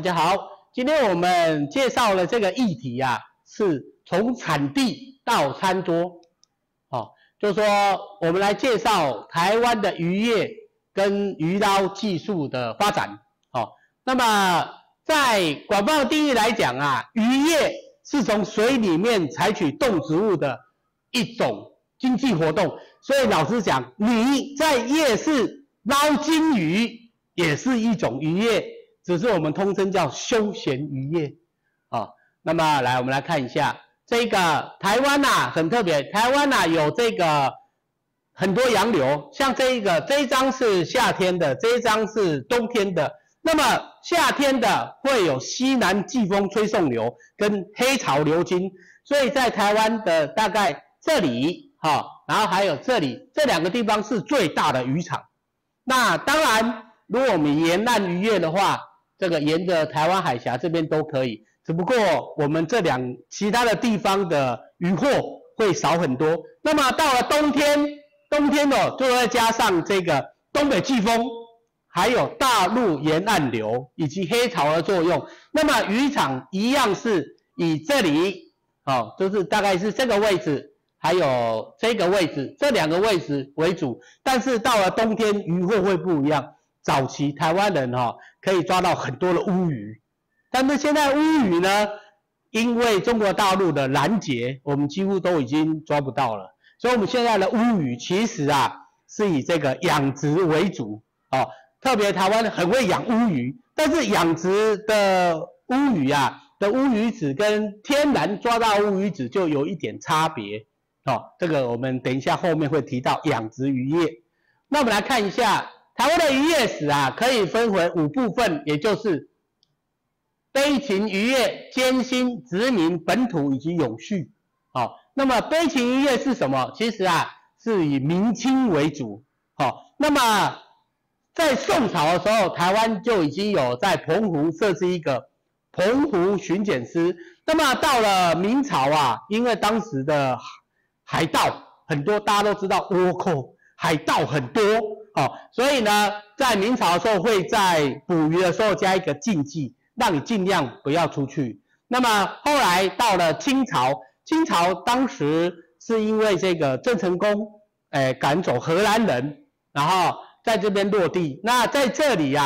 家好，今天我们介绍了这个议题啊，是从产地到餐桌，就是说我们来介绍台湾的渔业跟渔捞技术的发展，那么在广泛的定义来讲啊，渔业是从水里面采取动植物的一种经济活动，所以老师讲，你在夜市捞金鱼也是一种渔业。只是我们通称叫休闲渔业，那么来我们来看一下这个台湾啊，很特别，台湾啊有这个很多洋流，像这一张是夏天的，这一张是冬天的。那么夏天的会有西南季风吹送流跟黑潮流经，所以在台湾的大概这里然后还有这里这两个地方是最大的渔场。那当然，如果我们沿岸渔业的话，这个沿着台湾海峡这边都可以，只不过我们其他的地方的渔获会少很多。那么到了冬天就会加上这个东北季风，还有大陆沿岸流以及黑潮的作用。那么渔场一样是以这里就是大概是这个位置，还有这个位置，这两个位置为主。但是到了冬天渔获会不一样。早期台湾人可以抓到很多的乌鱼，但是现在乌鱼呢，因为中国大陆的拦截，我们几乎都已经抓不到了。所以我们现在的乌鱼其实是以这个养殖为主特别台湾很会养乌鱼，但是养殖的乌鱼的乌鱼子跟天然抓到乌鱼子就有一点差别这个我们等一下后面会提到养殖渔业。那我们来看一下。台湾的渔业史可以分为5部分，也就是悲情渔业、艰辛、殖民、本土以及永续。那么悲情渔业是什么？其实是以明清为主。那么在宋朝的时候，台湾就已经有在澎湖设置一个澎湖巡检司。那么到了明朝因为当时的海盗很多，大家都知道倭寇海盗很多。所以呢，在明朝的时候会在捕鱼的时候加一个禁忌，让你尽量不要出去。那么后来到了清朝，清朝当时是因为这个郑成功赶走荷兰人，然后在这边落地。那在这里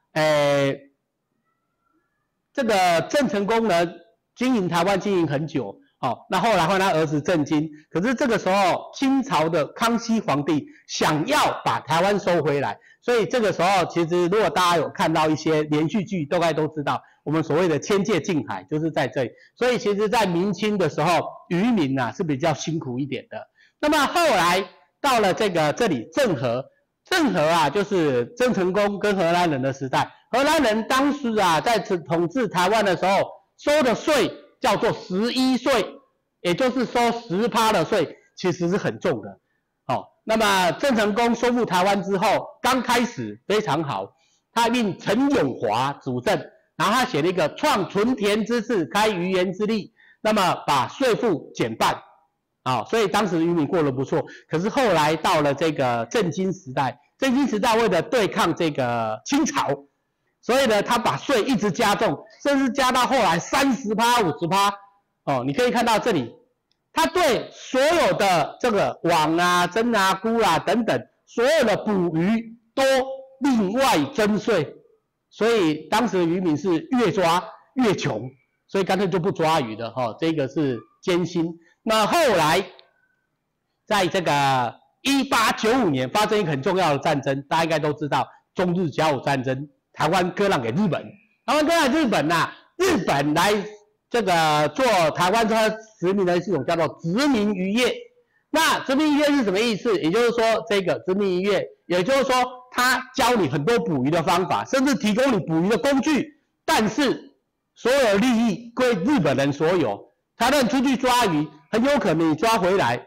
这个郑成功呢经营台湾经营很久。那后来换他儿子郑经，可是这个时候清朝的康熙皇帝想要把台湾收回来，所以这个时候其实如果大家有看到一些连续剧，大概都知道我们所谓的迁界禁海就是在这里。所以其实在明清的时候，渔民是比较辛苦一点的。那么后来到了这里郑和就是郑成功跟荷兰人的时代，荷兰人当时在统治台湾的时候收的税叫做11税，也就是收10%的税，其实是很重的。那么郑成功收复台湾之后，刚开始非常好，他命陈永华主政，然后他写了一个创纯田之治，开渔盐之利，那么把税负减半，所以当时渔民过得不错。可是后来到了这个郑经时代，为了对抗这个清朝，所以呢，他把税一直加重，甚至加到后来30%、50%。你可以看到这里，他对所有的这个网针菇等等，所有的捕鱼都另外征税。所以当时的渔民是越抓越穷，所以干脆就不抓鱼的这个是艰辛。那后来在这个1895年发生一个很重要的战争，大家应该都知道中日甲午战争。台湾割让给日本，日本来这个做台湾它殖民的系统叫做殖民渔业。那殖民渔业是什么意思？也就是说，这个殖民渔业，也就是说，他教你很多捕鱼的方法，甚至提供你捕鱼的工具，但是所有利益归日本人所有。台湾人出去抓鱼，很有可能你抓回来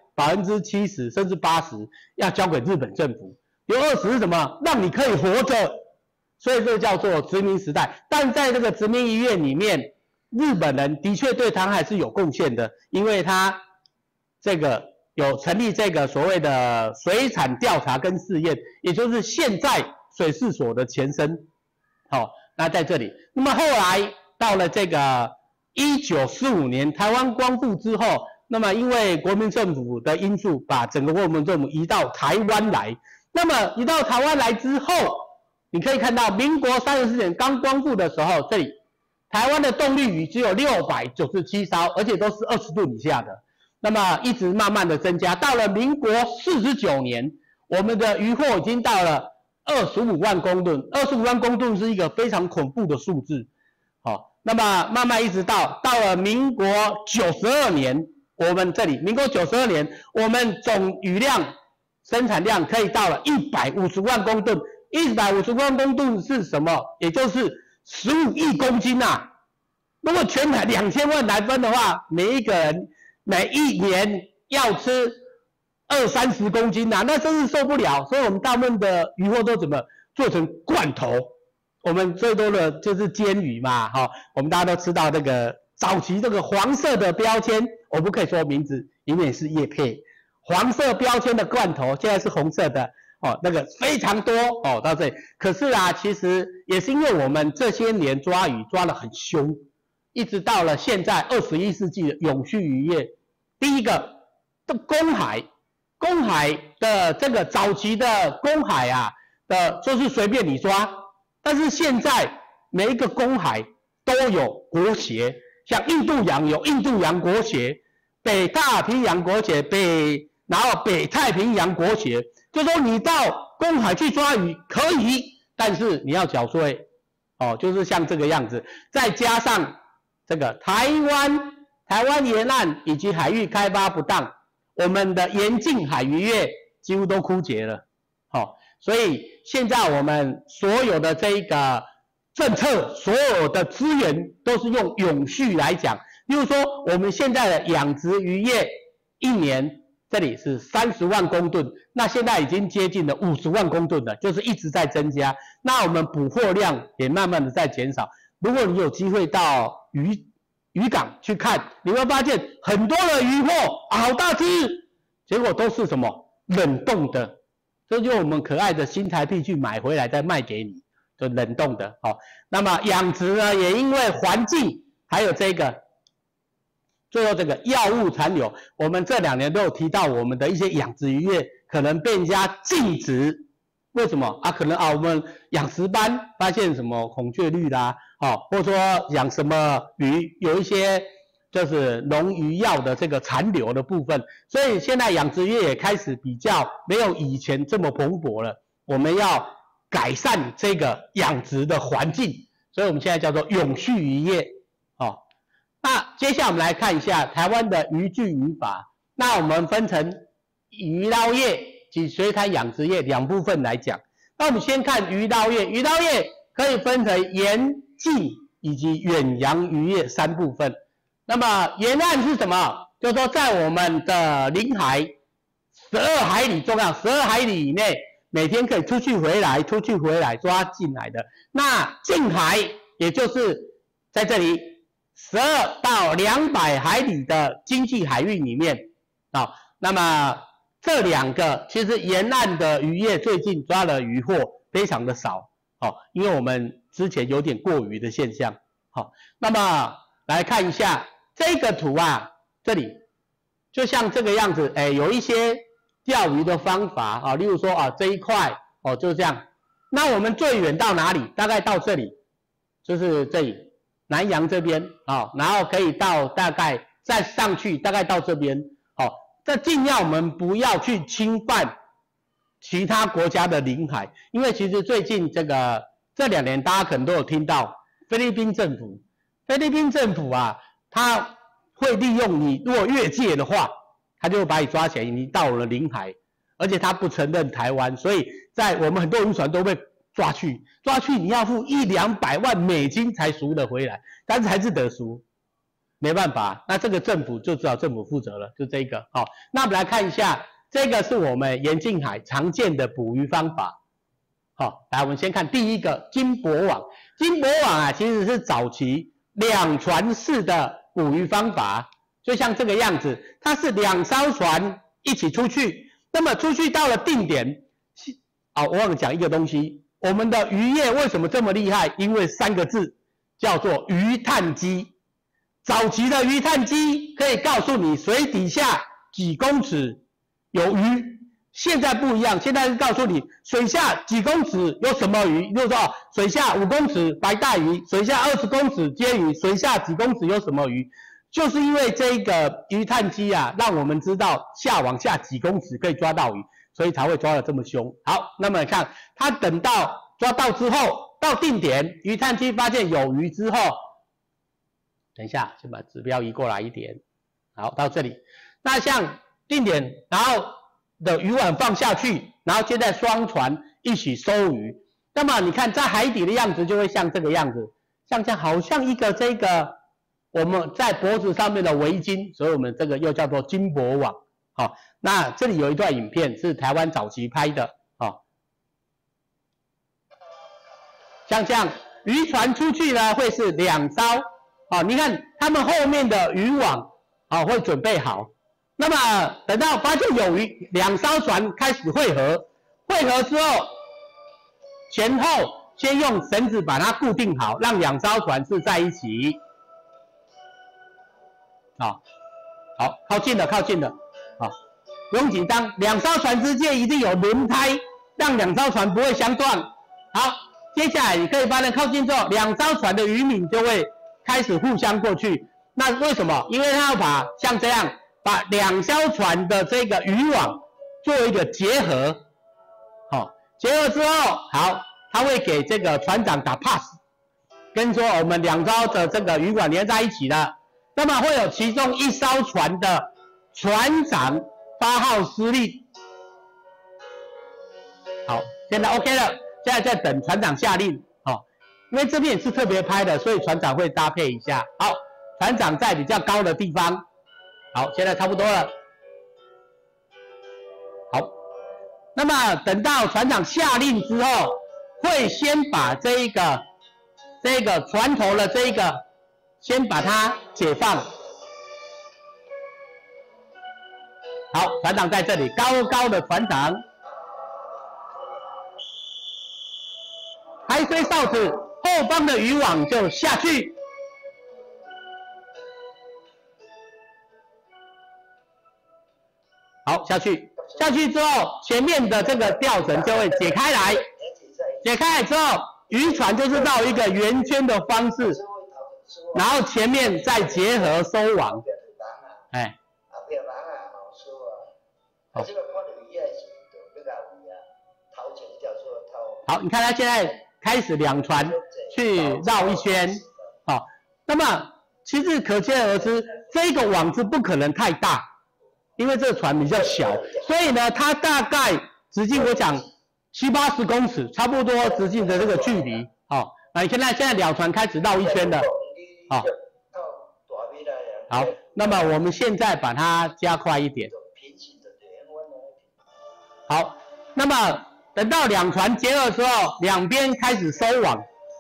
70%甚至80%要交给日本政府，有20%是什么？让你可以活着。所以这叫做殖民时代。但在这个殖民渔业里面，日本人的确对台湾还是有贡献的，因为他这个有成立这个所谓的水产调查跟试验，也就是现在水事所的前身。 那在这里，那么后来到了这个1945年台湾光复之后，那么因为国民政府的因素，把整个国民政府移到台湾来。那么移到台湾来之后，你可以看到民国34年刚光复的时候，这里台湾的动力鱼只有697艘，而且都是20吨以下的。那么一直慢慢的增加，到了民国49年，我们的渔获已经到了25万公吨。25万公吨是一个非常恐怖的数字。好，那么慢慢一直到了民国92年，我们这里民国92年，我们总渔量生产量可以到了150万公吨。150万公吨是什么？也就是15亿公斤啊！如果全台2000万来分的话，每一个人每一年要吃20-30公斤啊，那真是受不了。所以我们大部分的渔获都怎么做成罐头？我们最多的就是煎鱼嘛，我们大家都吃到这个早期这个黄色的标签，我不可以说名字，因为是业配。黄色标签的罐头现在是红色的。那个非常多到这里，可是啊，其实也是因为我们这些年抓鱼抓得很凶，一直到了现在21世纪的永续渔业。第一个，这公海的这个早期的公海啊就是随便你抓，但是现在每一个公海都有国协，像印度洋有印度洋国协，北太平洋国协，然后北太平洋国协。就说你到公海去抓鱼可以，但是你要缴税，就是像这个样子。再加上这个台湾沿岸以及海域开发不当，我们的沿近海渔业几乎都枯竭了。所以现在我们所有的这一个政策，所有的资源都是用永续来讲。例如说，我们现在的养殖渔业一年。这里是30万公吨，那现在已经接近了50万公吨了，就是一直在增加。那我们捕获量也慢慢的在减少。如果你有机会到渔港去看，你会发现很多的渔获好大只，结果都是什么冷冻的，这就我们可爱的新台币去买回来再卖给你，就冷冻的。那么养殖呢，也因为环境还有这个。最后这个药物残留，我们这2年都有提到，我们的一些养殖渔业可能被人家禁止，为什么啊？可能我们养殖班发现什么孔雀绿啦，或者说养什么鱼有一些就是农渔药的这个残留的部分，所以现在养殖业也开始比较没有以前这么蓬勃了。我们要改善这个养殖的环境，所以我们现在叫做永续渔业。那接下来我们来看一下台湾的渔具渔法。那我们分成渔捞业及水产养殖业2部分来讲。那我们先看渔捞业，渔捞业可以分成沿近以及远洋渔业3部分。那么沿岸是什么？就是说在我们的领海12海里重要，12海里以内每天可以出去回来抓进来的。那近海也就是在这里12到200海里的经济海域里面那么这2个其实沿岸的渔业最近抓的渔获非常的少因为我们之前有点过渔的现象那么来看一下这个图啊，这里就像这个样子有一些钓鱼的方法例如说这一块就是这样。那我们最远到哪里？大概到这里，就是这里南洋这边然后可以到大概再上去大概到这边这尽量我们不要去侵犯其他国家的领海，因为其实最近这2年大家可能都有听到菲律宾政府啊，他会利用你如果越界的话，他就会把你抓起来，你到了领海，而且他不承认台湾，所以在我们很多渔船都被抓去你要付100-200万美金才赎得回来，但是还是得赎，没办法。那这个政府就只好政府负责了，就这个那我们来看一下，这个是我们沿近海常见的捕鱼方法。来我们先看第一个金箔网。金箔网啊，其实是早期2船式的捕鱼方法，就像这个样子，它是2艘船一起出去，那么出去到了定点我忘了讲一个东西。 我们的渔业为什么这么厉害？因为3个字叫做鱼探机。早期的鱼探机可以告诉你水底下几公尺有鱼，现在不一样，现在是告诉你水下几公尺有什么鱼，就是说水下5公尺白带鱼，水下20公尺鲣鱼，水下几公尺有什么鱼，就是因为这个鱼探机啊，让我们知道往下几公尺可以抓到鱼，所以才会抓得这么凶。好，那么你看，它等到抓到之后，到定点，鱼探机发现有鱼之后，等一下，先把指标移过来一点。好，到这里。那像定点，然后的渔网放下去，然后现在双船一起收鱼。那么你看在海底的样子就会像这个样子，像这样好像一个这个我们在脖子上面的围巾，所以我们这个又叫做金箔网。好，那这里有一段影片是台湾早期拍的。好，像这样渔船出去呢会是2艘。好，你看他们后面的渔网会准备好。那么等到发现有鱼，2艘船开始汇合，汇合之后，前后先用绳子把它固定好，让2艘船是在一起。好，靠近了，靠近了。好，不用紧张，2艘船之间一定有轮胎，让2艘船不会相撞。好，接下来你可以发现靠近之后，2艘船的渔民就会开始互相过去。那为什么？因为他要把像这样把2艘船的这个渔网做一个结合。好，结合之后，好，他会给这个船长打 pass， 跟说我们2艘的这个渔网连在一起了。那么会有其中1艘船的船长发号施令。好，现在 OK 了，现在在等船长下令。因为这边是特别拍的，所以船长会搭配一下。好，船长在比较高的地方。好，现在差不多了。好，那么等到船长下令之后，会先把这个船头的这个，先把它解放。好，船长在这里，高高的船长，拍吹哨子。后方的渔网就下去，好，下去之后，前面的这个吊绳就会解开来，解开来之后，渔船就是绕一个圆圈的方式，然后前面再结合收网，哎，好，你看它现在开始2船去绕一圈，好，那么其实可见而知，这个网子不可能太大，因为这个船比较小，所以呢，它大概直径我讲70、80公尺，差不多直径的这个距离，好，那你看现在2船开始绕一圈了，好，那么我们现在把它加快一点，好，那么等到2船结合之后，2边开始收网，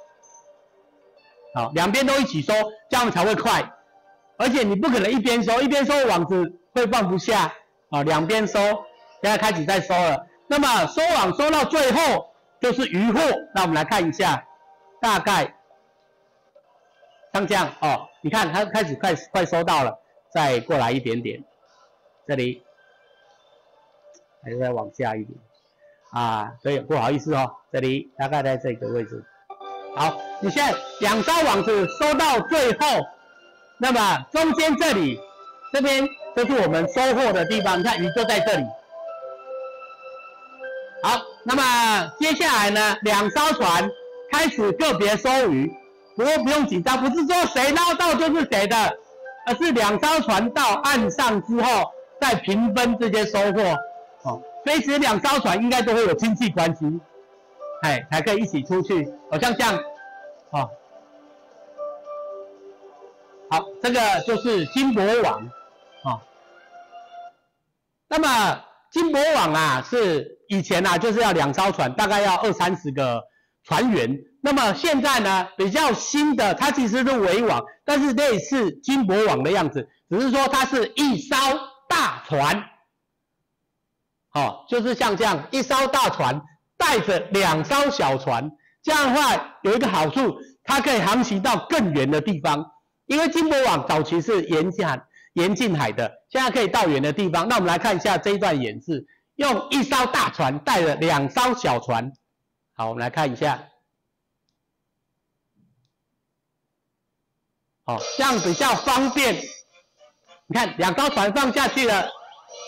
好，2边都一起收，这样才会快。而且你不可能一边收网子会放不下，啊，2边收，现在开始在收了。那么收网收到最后就是渔获，那我们来看一下，大概像这样哦，你看它开始快收到了，再过来一点点，这里还是再往下一点。所以不好意思哦，这里大概在这个位置。好，你现在2艘网子收到最后，那么中间这边就是我们收获的地方，你看鱼就在这里。好，那么接下来呢，2艘船开始个别收鱼，不过不用紧张，不是说谁捞到就是谁的，而是2艘船到岸上之后再平分这些收获。随时2艘船应该都会有亲戚关系，才可以一起出去。好像这样，好，这个就是金箔网，那么金箔网是以前就是要2艘船，大概要20-30个船员。那么现在呢，比较新的，它其实是围网，但是类似金箔网的样子，只是说它是1艘大船。就是像这样1艘大船带着2艘小船，这样的话有一个好处，它可以航行到更远的地方。因为金箔网早期是沿近海的，现在可以到远的地方。那我们来看一下这一段演示，用1艘大船带着2艘小船。好，我们来看一下。好，这样比较方便。你看2艘船放下去了，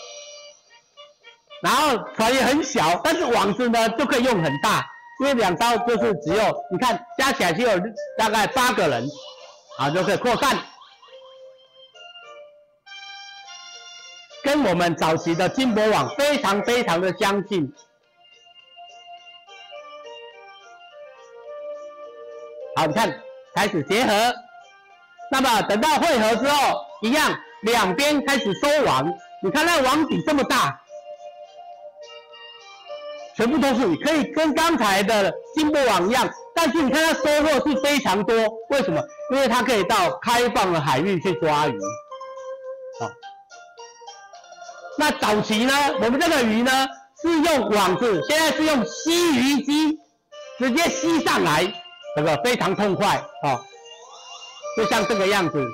然后船也很小，但是网子呢就可以用很大，因为2艘就是只有你看加起来只有大概8个人，啊就可以扩散。跟我们早期的金箔网非常的相近。好，你看开始结合，那么等到汇合之后，一样两边开始收网。你看那网底这么大，全部都是可以跟刚才的金箔网一样，但是你看它收获是非常多。为什么？因为它可以到开放的海域去抓鱼。好，那早期呢，我们这个鱼呢是用网子，现在是用吸鱼机直接吸上来，这个非常痛快哦，就像这个样子。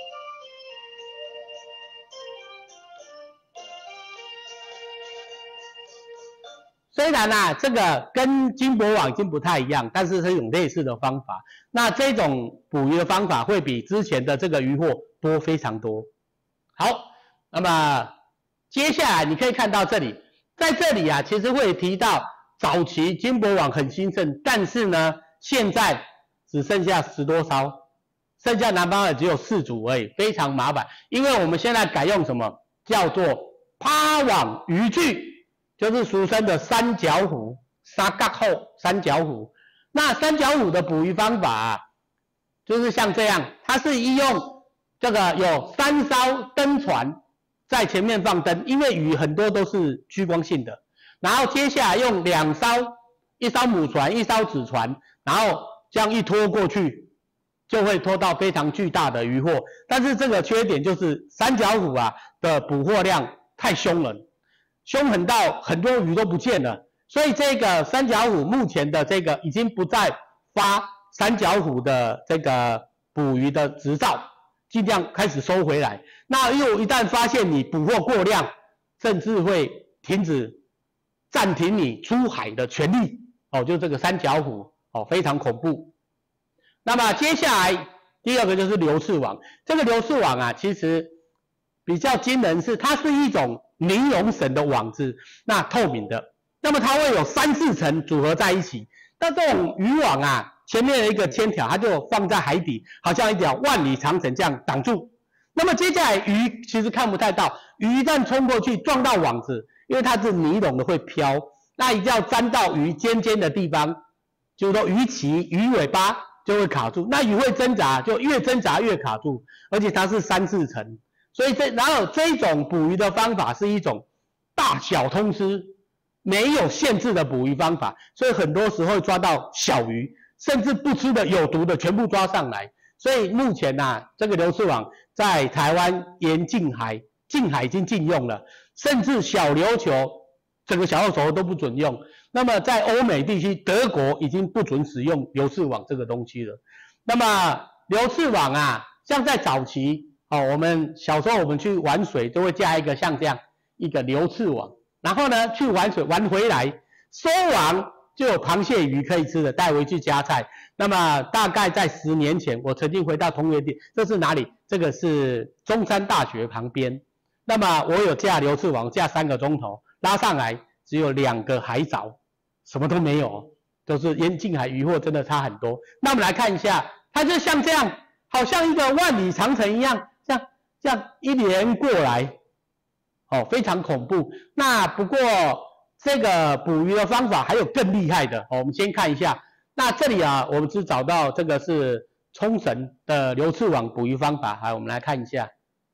虽然啊，这个跟金箔网已经不太一样，但是是一种类似的方法。那这种捕鱼的方法会比之前的这个渔获多非常多。好，那么接下来你可以看到这里，在这里啊，其实会提到早期金箔网很兴盛，但是呢，现在只剩下10多艘，剩下南方的只有4组而已，非常麻烦。因为我们现在改用什么叫做趴网渔具，就是俗称的三角虎、三角后三角虎。那三角虎的捕鱼方法啊，就是像这样，它是用这个有3艘灯船在前面放灯，因为鱼很多都是趋光性的。然后接下来用2艘，一艘母船，一艘子船，然后这样一拖过去，就会拖到非常巨大的渔获。但是这个缺点就是三角虎啊的捕获量太凶了，凶狠到很多鱼都不见了。所以这个三角虎目前的这个已经不再发三角虎的这个捕鱼的执照，尽量开始收回来。那又一旦发现你捕获过量，甚至会暂停你出海的权利哦，就这个三角虎哦，非常恐怖。那么接下来第二个就是流刺网，这个流刺网啊，其实比较惊人是它是一种尼龙绳的网子，那透明的，那么它会有3、4层组合在一起。那这种渔网啊，前面的一个铅条，它就放在海底，好像一条万里长城这样挡住。那么接下来鱼其实看不太到，鱼一旦冲过去撞到网子，因为它是尼龙的会飘，那一定要沾到鱼尖的地方，就是说鱼鳍、鱼尾巴就会卡住。那鱼会挣扎，就越挣扎越卡住，而且它是3、4层。所以然后这种捕鱼的方法是一种大小通吃，没有限制的捕鱼方法，所以很多时候抓到小鱼，甚至不吃的有毒的全部抓上来。所以目前啊，这个流刺网在台湾沿近海已经禁用了，甚至小琉球整个小琉球都不准用。那么在欧美地区，德国已经不准使用流刺网这个东西了。那么流刺网啊，像在早期哦，我们小时候我们去玩水都会架一个像这样一个流刺网，然后呢去玩水玩回来收网就有螃蟹鱼可以吃的，带回去加菜。那么大概在10年前，我曾经回到同源地，这是哪里？这个是中山大学旁边。那么我有架流刺网，架3个钟头，拉上来只有2个海藻，什么都没有，都是沿近海渔获真的差很多。那我们来看一下，它就像这样，好像一个万里长城一样，这样一连过来，哦，非常恐怖。那不过这个捕鱼的方法还有更厉害的，哦，我们先看一下。那这里啊，我们只找到这个是冲绳的流刺网捕鱼方法，好，我们来看一下。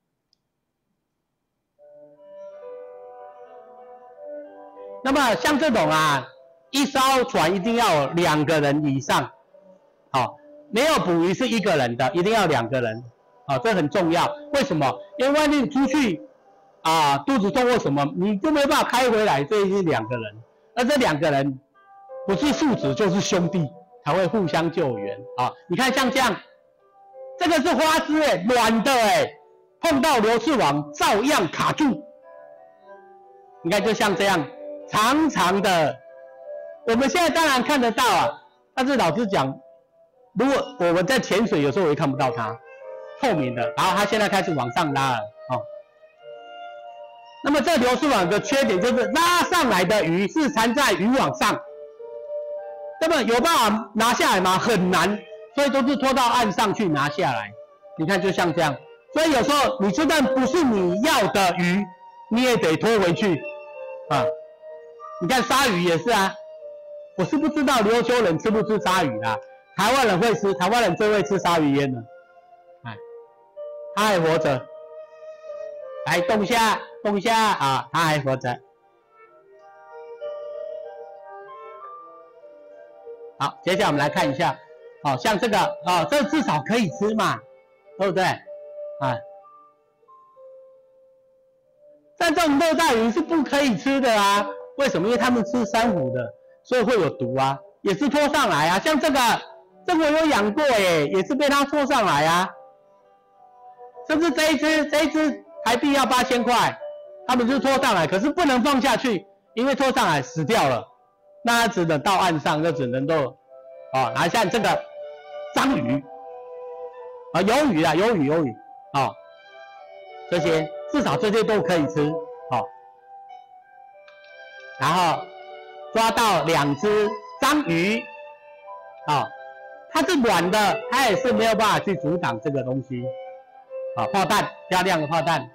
那么像这种啊，一艘船一定要有2个人以上，好，没有捕鱼是1个人的，一定要2个人，好，这很重要。为什么？因为万一你出去啊肚子痛或什么，你就没办法开回来，所以是2个人。而这2个人不是父子就是兄弟才会互相救援啊。你看像这样，这个是花枝软的碰到流刺网照样卡住。你看就像这样长长的，我们现在当然看得到啊，但是老实讲，如果我们在潜水，有时候我也看不到它，透明的，然后它现在开始往上拉了哦。那么这流刺网的缺点就是拉上来的鱼是缠在渔网上，那么有办法拿下来吗？很难，所以都是拖到岸上去拿下来。你看就像这样，所以有时候你就算不是你要的鱼，你也得拖回去啊。你看鲨鱼也是啊，我是不知道琉球人吃不吃鲨鱼啦，台湾人会吃，台湾人最会吃鲨鱼烟了。哎，他还活着，来动一下，动一下啊，他还活着。好，接下来我们来看一下，哦，像这个哦，这至少可以吃嘛，对不对？啊，但这种热带鱼是不可以吃的啊，为什么？因为他们吃珊瑚的，所以会有毒啊，也是拖上来啊。像这个我有养过耶，也是被它拖上来啊。甚至这一只台币要8000块，他们就拖上来，可是不能放下去，因为拖上来死掉了。那它只能到岸上，就只能够，哦，来像这个章鱼，啊，鱿鱼啊，鱿鱼，哦，这些至少这些都可以吃，哦，然后抓到2只章鱼，哦，它是软的，它也是没有办法去阻挡这个东西，啊，炮弹，漂亮的炮弹。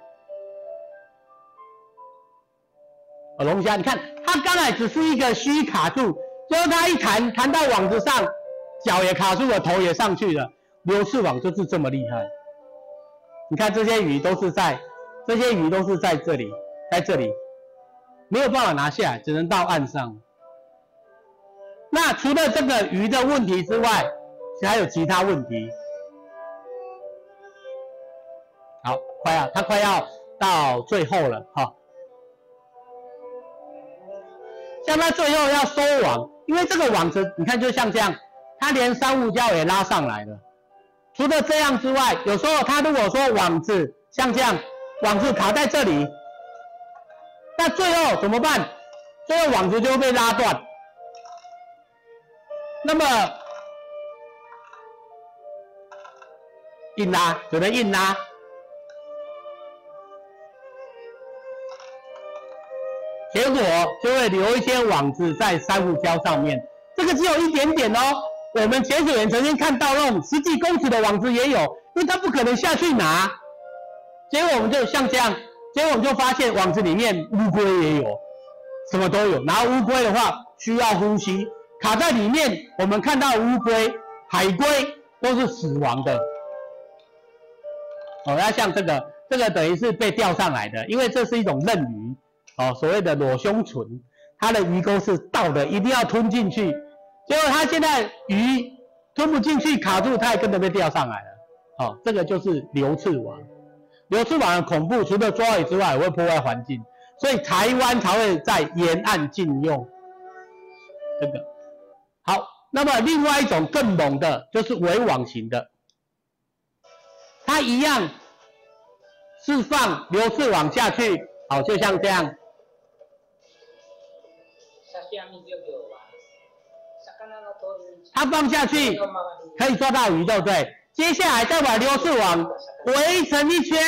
龙虾，你看它刚才只是一个须卡住，最后它一弹到网子上，脚也卡住了，头也上去了。流刺网就是这么厉害。你看这些鱼都是在这里，在这里，没有办法拿下来，只能到岸上。那除了这个鱼的问题之外，还有其他问题。好，它快要到最后了，哈。像它最后要收网，因为这个网子你看就像这样，它连珊瑚礁也拉上来了。除了这样之外，有时候它如果说网子像这样，网子卡在这里，那最后怎么办？最后网子就会被拉断。那么硬拉，只能硬拉。结果就会留一些网子在珊瑚礁上面，这个只有一点点哦。我们潜水员曾经看到那种10几公尺的网子也有，因为他不可能下去拿。结果我们就像这样，结果我们就发现网子里面乌龟也有，什么都有。然后乌龟的话需要呼吸，卡在里面，我们看到乌龟、海龟都是死亡的。哦，那像这个等于是被钓上来的，因为这是一种嫩鱼。哦，所谓的裸胸唇，它的鱼钩是倒的，一定要吞进去。结果它现在鱼吞不进去，卡住，它也跟着被钓上来了。哦，这个就是流刺网。流刺网的恐怖，除了抓鱼之外，也会破坏环境，所以台湾才会在沿岸禁用这个。好，那么另外一种更猛的，就是围网型的，它一样是放流刺网下去，好，就像这样。它放下去可以抓到鱼，对不对？接下来再把流刺网围成一圈，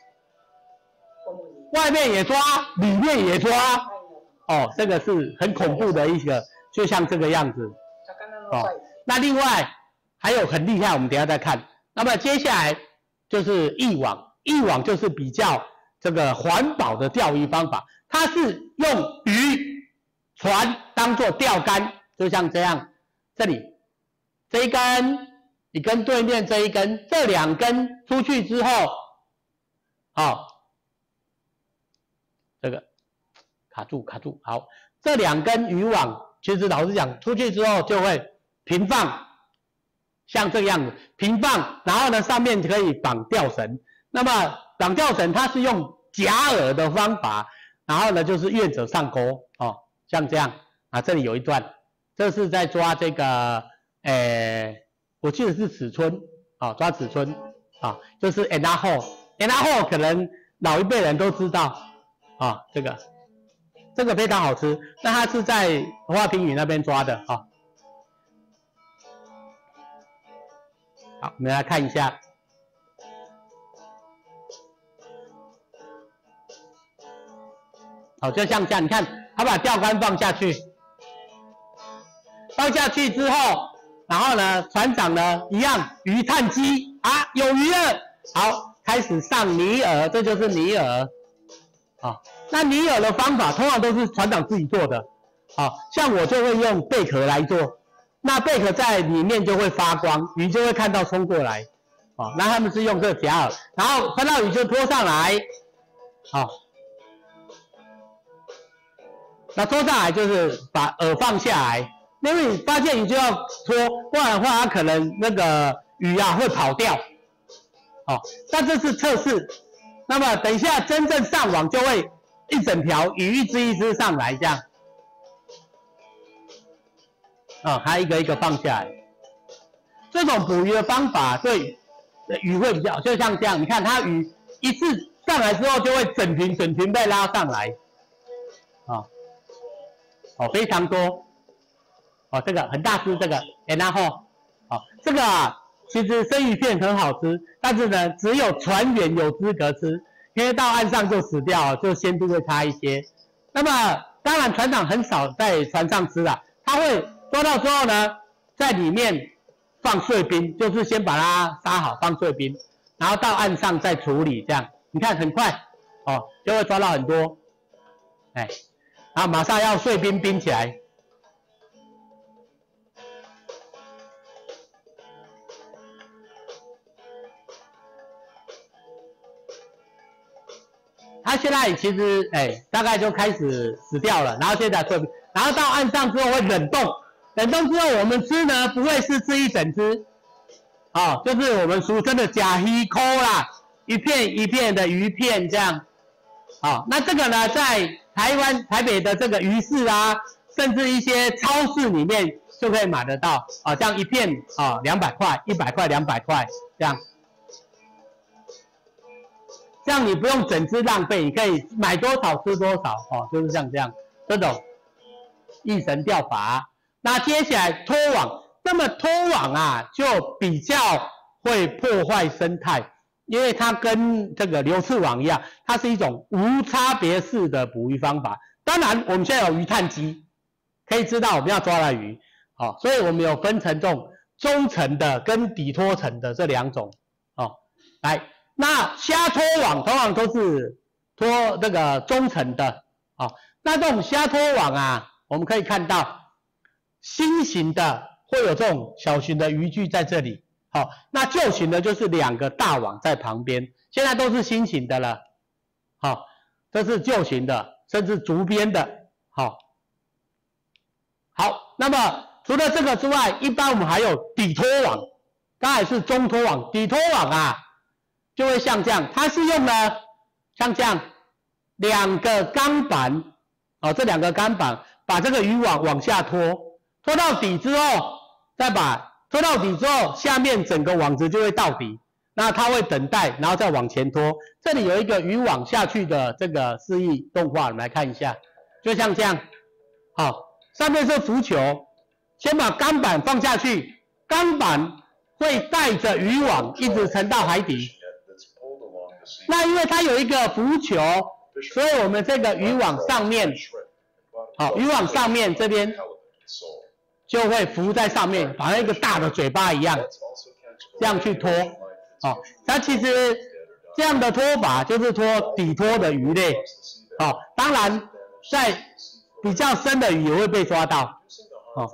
外面也抓，里面也抓。哦，这个是很恐怖的一个，就像这个样子。哦，那另外还有很厉害，我们等一下再看。那么接下来就是艺网，艺网就是比较这个环保的钓鱼方法，它是用鱼船当作钓竿，就像这样。这里这一根，你跟对面这一根，这2根出去之后，好，这个卡住，好，这2根渔网，其实老实讲，出去之后就会平放，像这个样子平放，然后呢上面可以绑吊绳。那么绑吊绳它是用夹饵的方法，然后呢就是愿者上钩哦，像这样啊，这里有一段。 这是在抓这个，我记得是尺寸，啊，抓尺寸，啊，就是 Anna Hall，Anna Hall 可能老一辈人都知道，啊，这个非常好吃。那它是在文化平屿那边抓的，啊。好，我们来看一下。好，就像这样，你看，他把钓竿放下去，放下去之后，然后呢，船长呢一样鱼探机啊，有鱼了，好，开始上泥饵，这就是泥饵，啊，那泥饵的方法通常都是船长自己做的，啊，像我就会用贝壳来做，那贝壳在里面就会发光，鱼就会看到冲过来，啊，那他们是用这个假饵，然后看到鱼就拖上来，好。那拖上来就是把饵放下来，因为你发现鱼就要拖，不然的话它可能那个鱼啊会跑掉。哦，那这是测试。那么等一下真正上网就会一整条鱼一只一只上来这样。啊，它一个一个放下来。这种捕鱼的方法对鱼会比较，就像这样，你看它鱼一次上来之后就会整群被拉上来。啊。哦，非常多，哦，这个很大只，这个，然后，哦，这个啊，其实生鱼片很好吃，但是呢，只有船员有资格吃，因为到岸上就死掉了，就鲜度会差一些。那么，当然船长很少在船上吃啦，他会抓到之后呢，在里面放碎冰，就是先把它杀好，放碎冰，然后到岸上再处理，这样，你看很快，哦，就会抓到很多，哎。啊，马上要碎冰冰起来。它现在其实大概就开始死掉了，然后现在碎冰，然后到岸上之后会冷冻，冷冻之后我们吃呢不会是吃一整只，哦，就是我们俗称的假鱼抠啦，一片一片的鱼片这样。好，那这个呢，在台北的这个鱼市啊，甚至一些超市里面就可以买得到啊，这样一片啊200块、100块、200块这样，这样你不用整只浪费，你可以买多少吃多少哦，就是像这样这种一神钓法。那接下来拖网，那么拖网啊就比较会破坏生态。因为它跟这个流刺网一样，它是一种无差别式的捕鱼方法。当然，我们现在有鱼探机，可以知道我们要抓的鱼，好，所以我们有分成这种中层的跟底拖层的这两种，哦，来，那虾拖网通常都是拖这个中层的，哦，那这种虾拖网啊，我们可以看到新型的会有这种小型的渔具在这里。好，那旧型的就是2个大网在旁边，现在都是新型的了。好，这是旧型的，甚至竹编的。好，好，那么除了这个之外，一般我们还有底拖网，刚才是中拖网，底拖网啊，就会像这样，它是用了像这样2个钢板，哦，这2个钢板把这个渔网往下拖，拖到底之后，再把拖到底之后，下面整个网子就会到底，那它会等待，然后再往前拖。这里有一个渔网下去的这个示意动画，我们来看一下，就像这样。好，上面是浮球，先把钢板放下去，钢板会带着渔网一直沉到海底。那因为它有一个浮球，所以我们这个渔网上面，好，渔网上面这边就会浮在上面，好像一个大的嘴巴一样，这样去拖。哦，它其实这样的拖法就是拖底拖的鱼类。哦，当然在比较深的鱼也会被抓到。哦，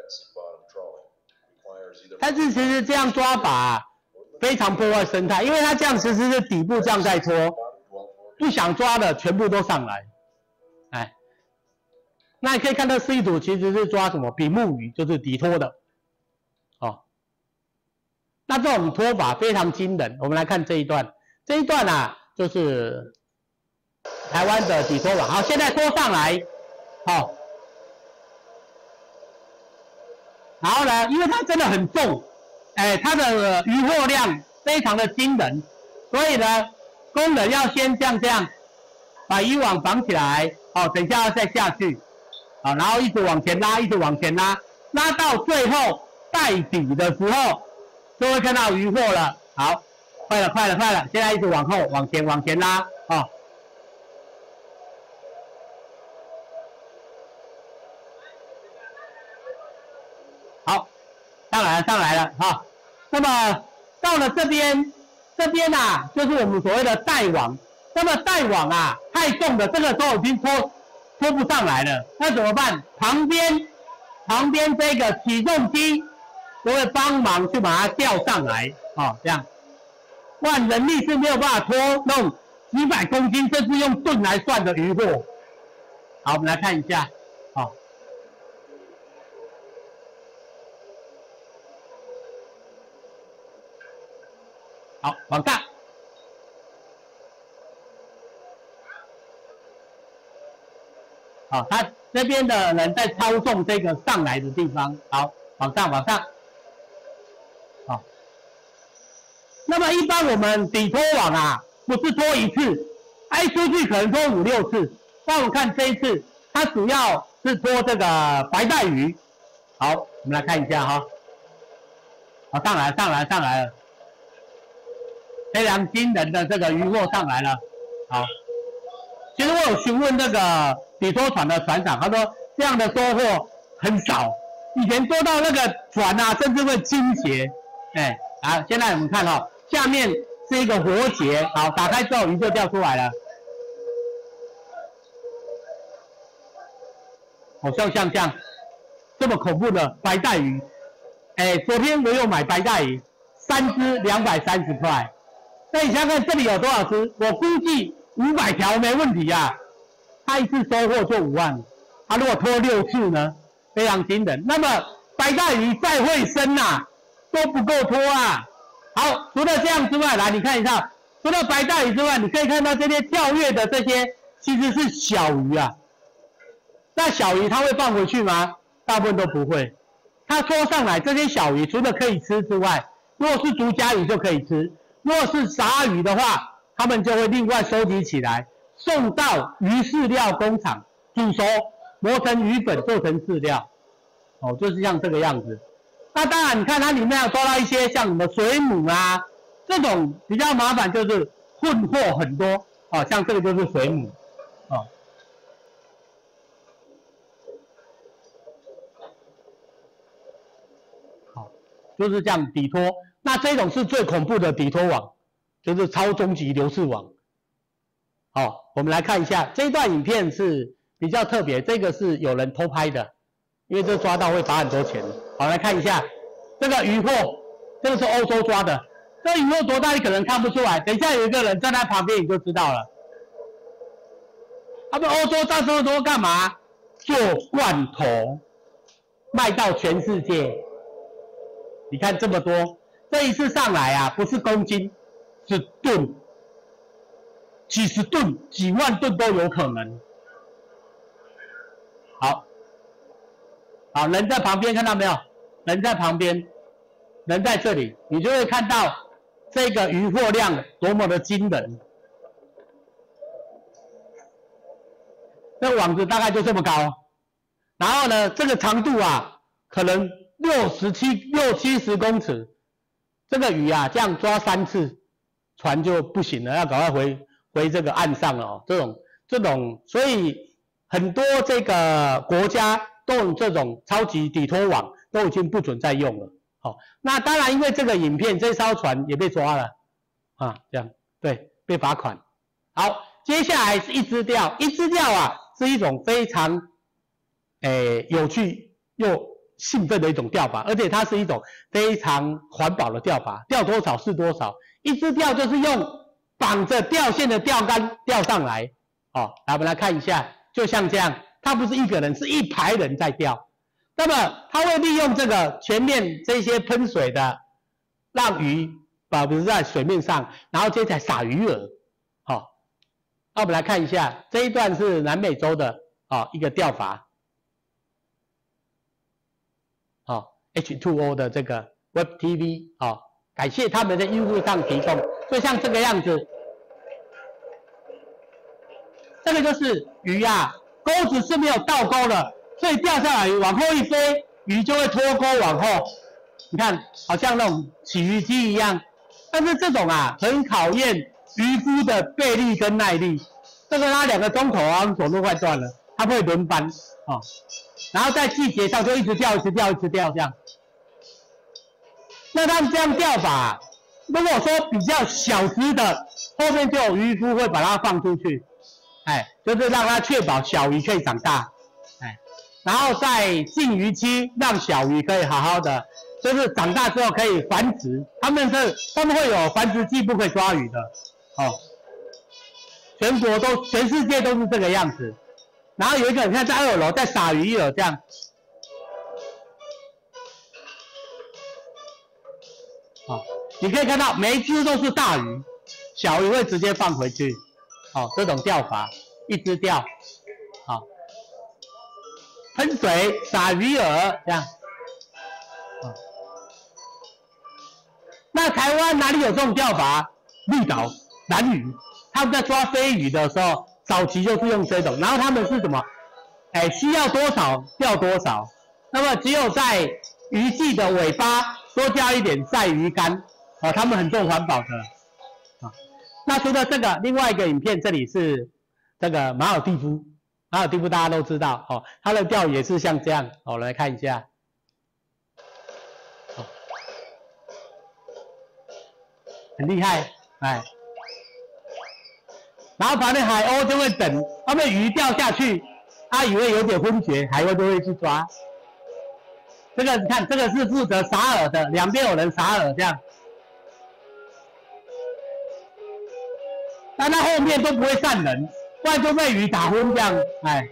但是其实这样抓法啊，非常破坏生态，因为它这样其实是底部这样在拖，不想抓的全部都上来。哎。那你可以看到示意图其实是抓什么比目鱼，就是底拖的，哦。那这种拖法非常惊人，我们来看这一段，这一段啊就是台湾的底拖网。好，现在拖上来，好， 然后呢，因为它真的很重，它的渔获量非常的惊人，所以呢，工人要先像这样把渔网绑起来，哦，等一下要再下去，啊，然后一直往前拉，一直往前拉，拉到最后带底的时候，就会看到渔获了。好，快了，快了，快了，现在一直往后、往前拉，哦。好，上来了哈、哦。那么到了这边啊，就是我们所谓的带网。那么带网啊太重的，这个时候已经拖不上来了，那怎么办？旁边这个起重机就会帮忙去把它吊上来，哦，这样。不然人力是没有办法拖那种几百公斤，甚至用吨来算的渔获。好，我们来看一下，好、哦。好，往上。好，他这边的人在操纵这个上来的地方。好，往上。好，那么一般我们底拖网啊，不是拖一次，出去可能拖5、6次。那我们看这一次，它主要是拖这个白带鱼。好，我们来看一下哈。好，上来了。非常惊人的这个渔获上来了。好，其实我有询问那个底拖船的船长，他说这样的收获很少，以前多到那个船啊，甚至会倾斜。好，现在我们看哈，下面是一个活结，好，打开之后鱼就掉出来了。好，像这么恐怖的白带鱼，昨天我有买白带鱼，3只230块。那你想想看，这里有多少只？我估计500条没问题呀。他一次收获就5万，他如果拖6次呢，非常惊人。那么白带鱼再会生啊，都不够拖啊。好，除了这样之外，来你看一下，除了白带鱼之外，你可以看到这些跳跃的这些其实是小鱼啊。那小鱼它会放回去吗？大部分都不会。它拖上来这些小鱼，除了可以吃之外，如果是竹荚鱼就可以吃。如果是杂鱼的话，他们就会另外收集起来，送到鱼饲料工厂煮熟，磨成鱼粉做成饲料。哦，就是像这个样子。那当然，你看它里面要抓到一些像什么水母啊，这种比较麻烦，就是混货很多。哦，像这个就是水母。哦。好，就是这样底拖。那这种是最恐怖的底拖网，就是超终极流式网。好，我们来看一下这一段影片是比较特别，这个是有人偷拍的，因为这抓到会罚很多钱。好，来看一下这个渔获，这个是欧洲抓的，这个渔获多大你可能看不出来，等一下有一个人站在旁边你就知道了。他们欧洲抓这么多干嘛？做罐头，卖到全世界。你看这么多。这一次上来啊，不是公斤，是吨，几十吨、几万吨都有可能。好，好，人在旁边看到没有？人在旁边，人在这里，你就会看到这个渔获量多么的惊人。这网子大概就这么高，然后呢，这个长度啊，可能6、70公尺。这个鱼啊，这样抓3次，船就不行了，要赶快回这个岸上了哦。这种，所以很多这个国家都用这种超级底拖网，都已经不准再用了。好，那当然因为这个影片，这艘船也被抓了啊，这样对，被罚款。好，接下来是一支钓，一支钓啊，是一种非常有趣又兴奋的一种钓法，而且它是一种非常环保的钓法，钓多少是多少。一支钓就是用绑着钓线的钓竿钓上来。哦，来我们来看一下，就像这样，它不是一个人，是一排人在钓。那么它会利用这个前面这些喷水的，让鱼保持在水面上，然后接着撒鱼饵。好，那我们来看一下这一段是南美洲的一个钓法。好， H2O 的这个 Web TV 哦，感谢他们的业务上提供。所以像这个样子，这个就是鱼啊，钩子是没有倒钩的，所以掉下来鱼往后一飞，鱼就会脱钩往后。你看，好像那种洗鱼机一样。但是这种啊，很考验渔夫的背力跟耐力。这个他2个钟头啊，手都快断了，他会轮班哦。然后在季节上就一直钓，一直钓，一直钓这样。那他们这样钓法，如果说比较小只的，后面就有渔夫会把它放出去，哎，就是让它确保小鱼可以长大，哎，然后在禁渔期让小鱼可以好好的，就是长大之后可以繁殖。他们会有繁殖季不可以抓鱼的，哦，全世界都是这个样子。然后有一个你看在2楼在撒鱼饵这样。好，你可以看到每一只都是大鱼，小鱼会直接放回去。好，这种钓法，一直钓，好，喷水撒鱼饵这样。好，那台湾哪里有这种钓法？绿岛、兰屿，他们在抓飞鱼的时候，早期就是用这种，然后他们是什么？哎，需要多少钓多少，那么只有在渔季的尾巴多加一点晒鱼竿，哦，他们很重环保的，啊，那除了这个，另外一个影片这里是这个马尔地夫，马尔地夫大家都知道，哦，它的钓也是像这样，哦，来看一下，哦，很厉害，哎，然后旁边海鸥就会等，他们鱼掉下去，它以为有点昏厥，海鸥就会去抓。这个你看，这个是负责撒饵的，两边有人撒饵这样，但它后面都不会站人，不然就被鱼打昏这样，哎。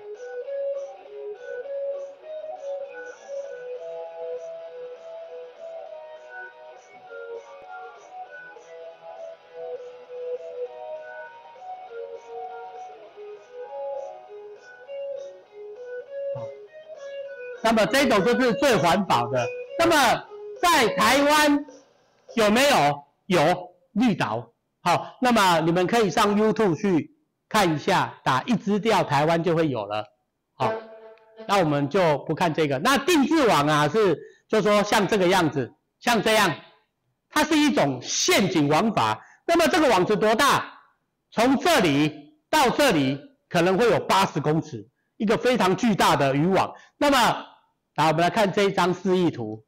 那么这种就是最环保的。那么在台湾有没有？有，绿岛。好，那么你们可以上 YouTube 去看一下，打一只钓台湾就会有了。好，那我们就不看这个。那定制网啊就说像这个样子，像这样，它是一种陷阱网法。那么这个网子多大？从这里到这里可能会有80公尺，一个非常巨大的渔网。那么好，我们来看这一张示意图。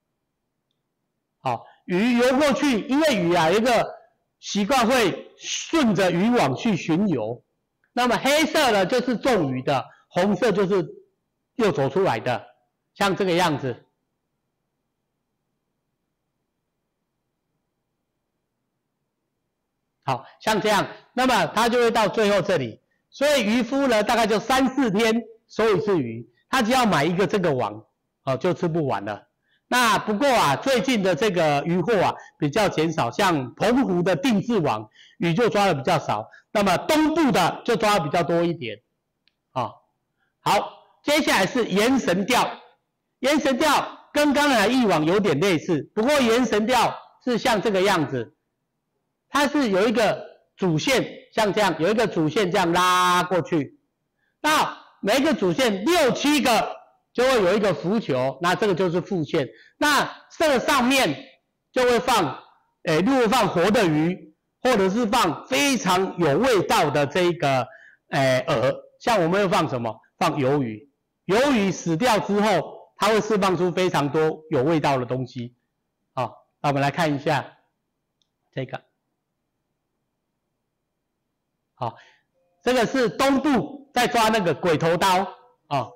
好，鱼游过去，因为鱼啊有一个习惯会顺着渔网去巡游。那么黑色的就是中鱼的，红色就是又走出来的，像这个样子。好，像这样，那么它就会到最后这里。所以渔夫呢，大概就3、4天收一次鱼。他只要买一个这个网，哦，就吃不完了。那不过啊，最近的这个渔获啊比较减少，像澎湖的定制网鱼就抓的比较少，那么东部的就抓的比较多一点。好，接下来是延绳钓。延绳钓跟刚才一网有点类似，不过延绳钓是像这个样子，它是有一个主线，像这样有一个主线这样拉过去，那每一个主线6、7个就会有一个浮球，那这个就是副线。那这个上面就会放，如果放活的鱼，或者是放非常有味道的这个，饵，像我们会放什么？放鱿鱼。鱿鱼死掉之后，它会释放出非常多有味道的东西。好，那我们来看一下这个。好，这个是东部在抓那个鬼头刀哦。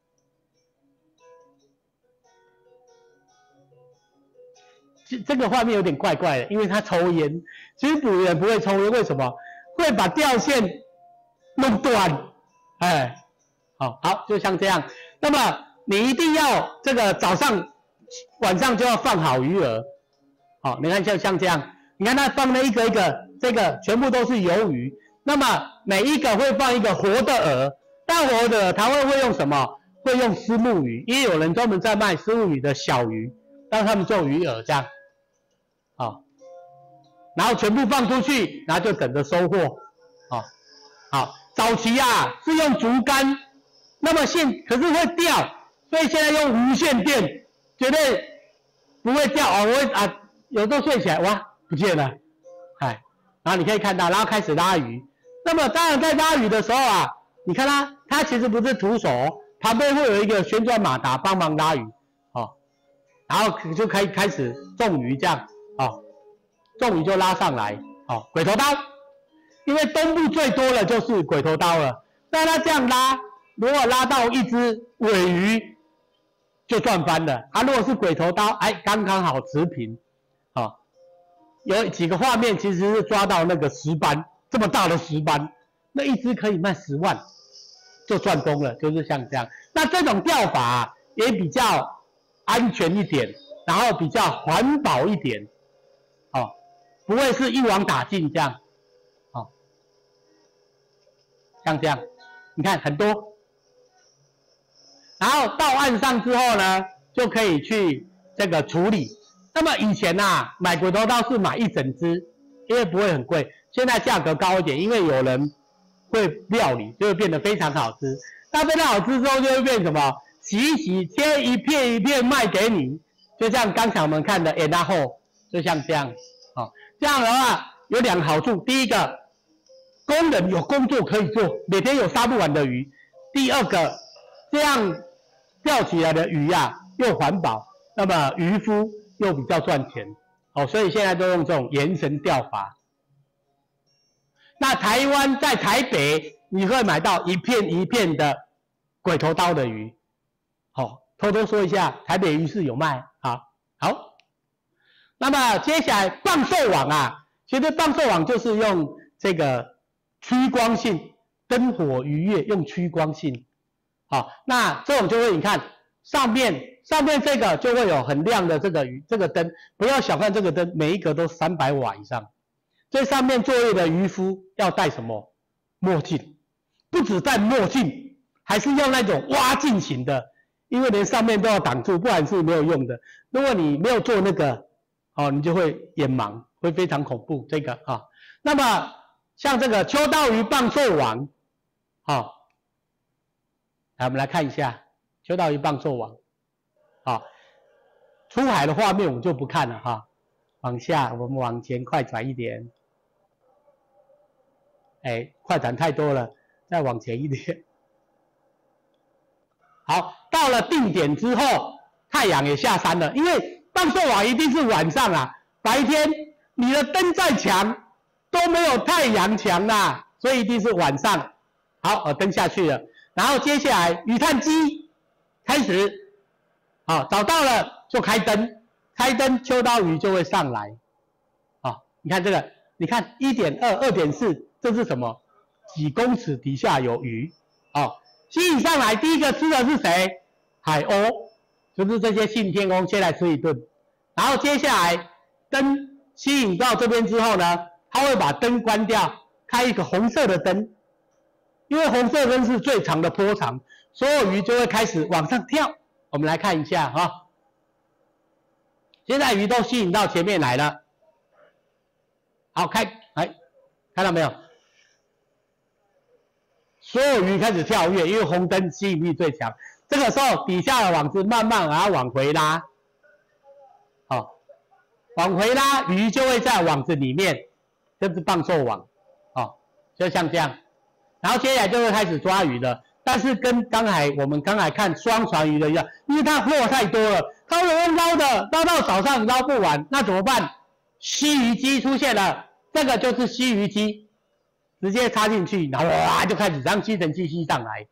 这个画面有点怪怪的，因为他抽烟。其实捕鱼人不会抽烟，为什么？会把钓线弄断。哎，好，就像这样。那么你一定要这个晚上就要放好鱼饵。好，你看像这样，你看他放了一个一个，这个全部都是鱿鱼。那么每一个会放一个活的饵，但活的它会用什么？ 会用虱目鱼，因为有人专门在卖虱目鱼的小鱼，让他们做鱼饵这样，好，然后全部放出去，然后就等着收获，好，早期啊是用竹竿，那么可是会掉，所以现在用无线电，绝对不会掉哦。有时候睡起来哇不见了，哎，然后你可以看到，然后开始拉鱼。那么当然在拉鱼的时候啊，你看它其实不是徒手，旁边会有一个旋转马达帮忙拉鱼，然后就开始重鱼这样，重鱼就拉上来，鬼头刀，因为东部最多的就是鬼头刀了。那它这样拉，如果拉到一只尾鱼，就赚翻了。如果是鬼头刀，刚刚好持平，有几个画面其实是抓到那个石斑。这么大的石斑，那一只可以卖10万，就赚疯了，就是像这样。那这种钓法也比较安全一点，然后比较环保一点，不会是一网打尽这样，像这样，你看很多。然后到岸上之后呢，就可以去这个处理。那么以前买鬼头刀是买一整只，因为不会很贵。现在价格高一点，因为有人会料理，就会变得非常好吃。那非常好吃之后，就会变什么？洗一洗，切一片一片卖给你，就像刚才我们看的 and后，就像这样。这样的话有2个好处：第一个，工人有工作可以做，每天有杀不完的鱼；第二个，这样钓起来的鱼又环保，那么渔夫又比较赚钱。所以现在都用这种延绳钓法。那台湾在台北，你会买到一片一片的鬼头刀的鱼。偷偷说一下，台北鱼市有卖。好。那么接下来棒寿网其实棒寿网就是用这个趋光性灯火鱼跃，用趋光性。那这种就会你看上面这个就会有很亮的这个灯，不要小看这个灯，每一个都300瓦以上。最上面作业的渔夫要戴什么？墨镜，不止戴墨镜，还是用那种蛙镜型的，因为连上面都要挡住，不然是没有用的。如果你没有做那个，你就会眼盲，会非常恐怖。这个那么像这个秋刀鱼棒寿网，来我们来看一下秋刀鱼棒寿网。出海的画面我们就不看了往下，我们往前快转一点。快转太多了，再往前一点。好，到了定点之后，太阳也下山了，因为棒寿网一定是晚上白天你的灯再强都没有太阳强所以一定是晚上。好，灯下去了，然后接下来鱼探机开始，找到了就开灯，秋刀鱼就会上来。你看这个，你看 1.2、2.4， 这是什么？几公尺底下有鱼。吸引上来，第一个吃的是谁？海鸥，就是这些信天翁，先来吃一顿。然后接下来灯吸引到这边之后呢，它会把灯关掉，开一个红色的灯，因为红色灯是最长的波长，所有鱼就会开始往上跳。我们来看一下现在鱼都吸引到前面来了。好，看到没有？所有鱼开始跳跃，因为红灯吸引力最强。这个时候底下的网子慢慢把它往回拉，往回拉，鱼就会在网子里面，这是棒寿网，就像这样。然后接下来就会开始抓鱼了，但是跟我们刚才看双船鱼的一样，因为它货太多了，它有捞到早上捞不完，那怎么办？吸鱼机出现了，这个就是吸鱼机，直接插进去，然后哇就开始让吸尘器吸上来，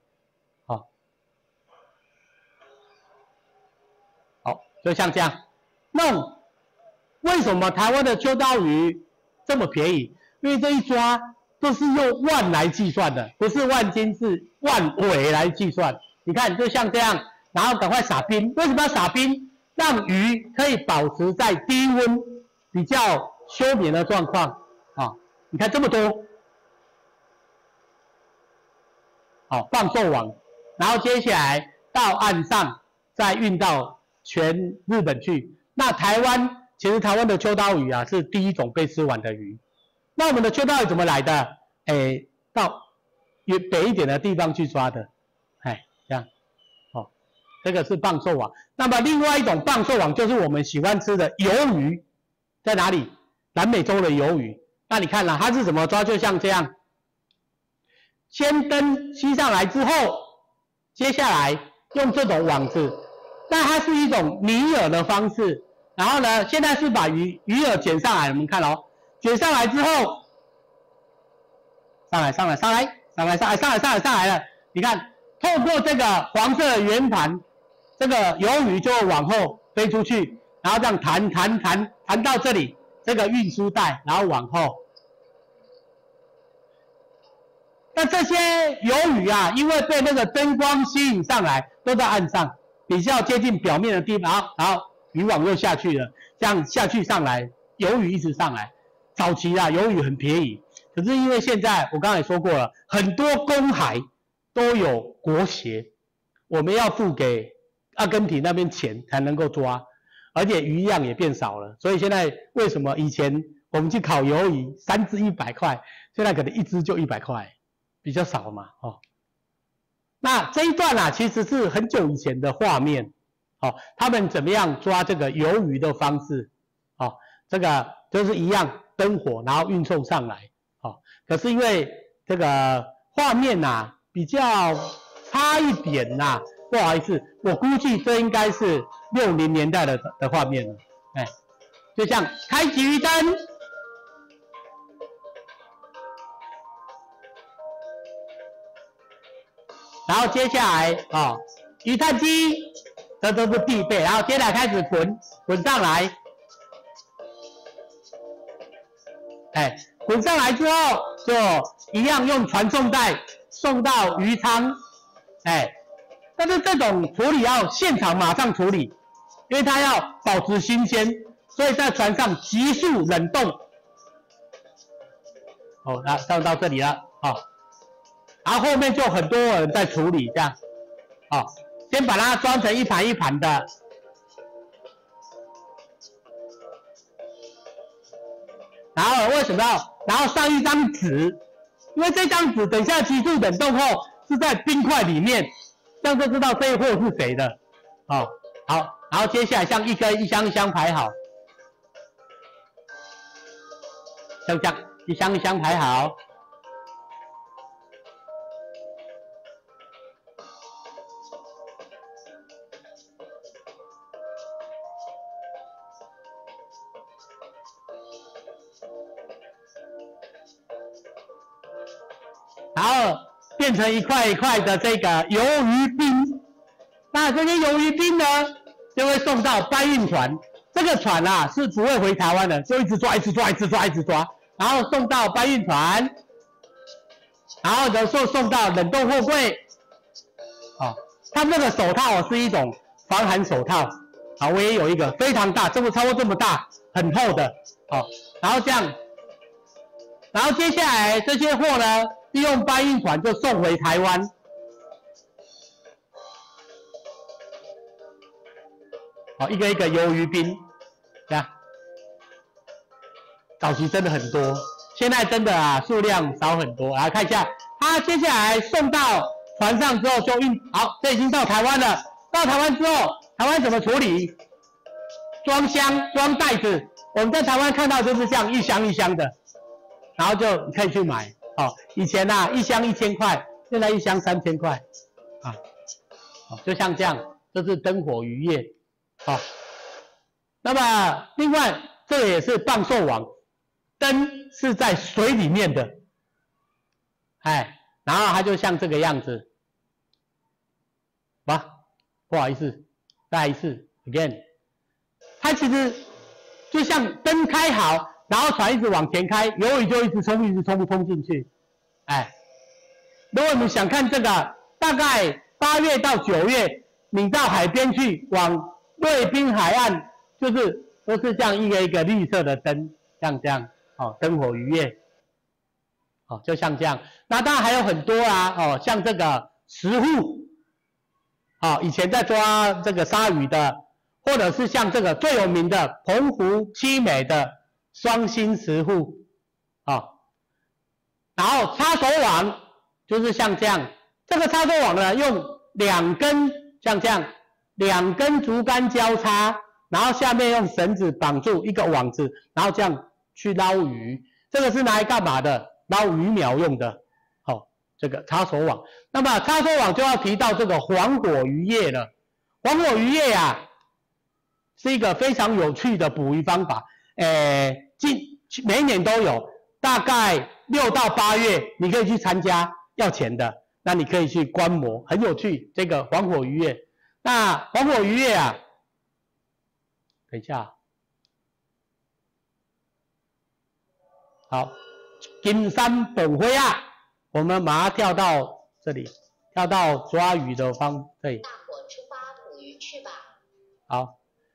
好，就像这样弄。为什么台湾的秋刀鱼这么便宜？因为这一抓都是用万来计算的，不是万斤，是万尾来计算。你看，就像这样，然后赶快撒冰。为什么要撒冰？让鱼可以保持在低温、比较休眠的状况你看这么多，棒寿网，然后接下来到岸上，再运到全日本去。那其实台湾的秋刀鱼啊是第一种被吃完的鱼。那我们的秋刀鱼怎么来的？到北一点的地方去抓的，这样，这个是棒寿网。那么另外一种棒寿网就是我们喜欢吃的鱿鱼，在哪里？南美洲的鱿鱼。那你看啦，它是怎么抓？就像这样，先灯吸上来之后，接下来用这种网子，那它是一种拟饵的方式。然后呢，现在是把鱼饵卷上来，我们看哦，卷上来之后，上来了。你看，透过这个黄色的圆盘，这个鱿鱼就会往后飞出去，然后这样弹到这里，这个运输带，然后往后。那这些鱿鱼啊，因为被那个灯光吸引上来，都在岸上，比较接近表面的地方，然后渔网又下去了，这样下去上来，鱿鱼一直上来。早期啊，鱿鱼很便宜，可是因为现在我刚才说过了，很多公海都有国协，我们要付给阿根廷那边钱才能够抓，而且鱼量也变少了，所以现在为什么以前我们去烤鱿鱼3只100块，现在可能1只就100块，比较少嘛，那这一段啊，其实是很久以前的画面，他们怎么样抓这个鱿鱼的方式，这个就是一样。灯火，然后运送上来，可是因为这个画面呐比较差一点呐，不好意思，我估计这应该是60年代的画面了，就像开启鱼灯，然后接下来鱼探机，这都是必备，然后接下来开始滚上来。滚上来之后，就一样用传送带送到鱼仓，但是这种处理要现场马上处理，因为它要保持新鲜，所以在船上急速冷冻。到这里了，然后后面就很多人在处理这样，先把它装成一盘一盘的。然后为什么要？然后上一张纸，因为这张纸等下急速冷冻后是在冰块里面，这样就知道这一货是谁的。好，然后接下来像一箱一箱排好，像这样一箱一箱排好。然后变成一块一块的这个鱿鱼冰，那这些鱿鱼冰呢，就会送到搬运船。这个船啊是不会回台湾的，就一直抓，然后送到搬运船，然后就送到冷冻货柜。它那个手套是一种防寒手套，我也有一个非常大，差不多这么大，很厚的，然后这样，然后接下来这些货呢，利用搬运船就送回台湾。一个一个鱿鱼冰，这样，早期真的很多，现在真的数量少很多。来看一下，它接下来送到船上之后就好，这已经到台湾了。到台湾之后，台湾怎么处理？装箱、装袋子。我们在台湾看到就是像一箱一箱的，然后就你可以去买。以前一箱1000块，现在一箱3000块，就像这样，这是灯火渔业。那么另外这个也是棒寿网，灯是在水里面的，然后它就像这个样子，不好意思，再来一次 again， 它其实就像灯开好，然后船一直往前开，鱿鱼就一直冲进去，如果你想看这个，大概8月到9月，你到海边去往瑞滨海岸，就是都是这样一个一个绿色的灯，像这样，灯火渔业，就像这样。那当然还有很多像这个石户， 以前在抓这个鲨鱼的，或者是像这个最有名的澎湖七美的双星石斛，然后插手网就是像这样，这个插手网呢用2根像这样2根竹竿交叉，然后下面用绳子绑住一个网子，然后这样去捞鱼。这个是拿来干嘛的？捞鱼苗用的。这个插手网。那么插手网就要提到这个黄火鱼叶了。黄火鱼叶是一个非常有趣的捕鱼方法。每一年都有，大概6到8月你可以去参加，要钱的。那你可以去观摩，很有趣。这个黄火鱼叶，那黄火鱼叶等一下，好，金山本灰我们马上跳到这里，跳到抓鱼的这里。大伙出发捕鱼去吧。好。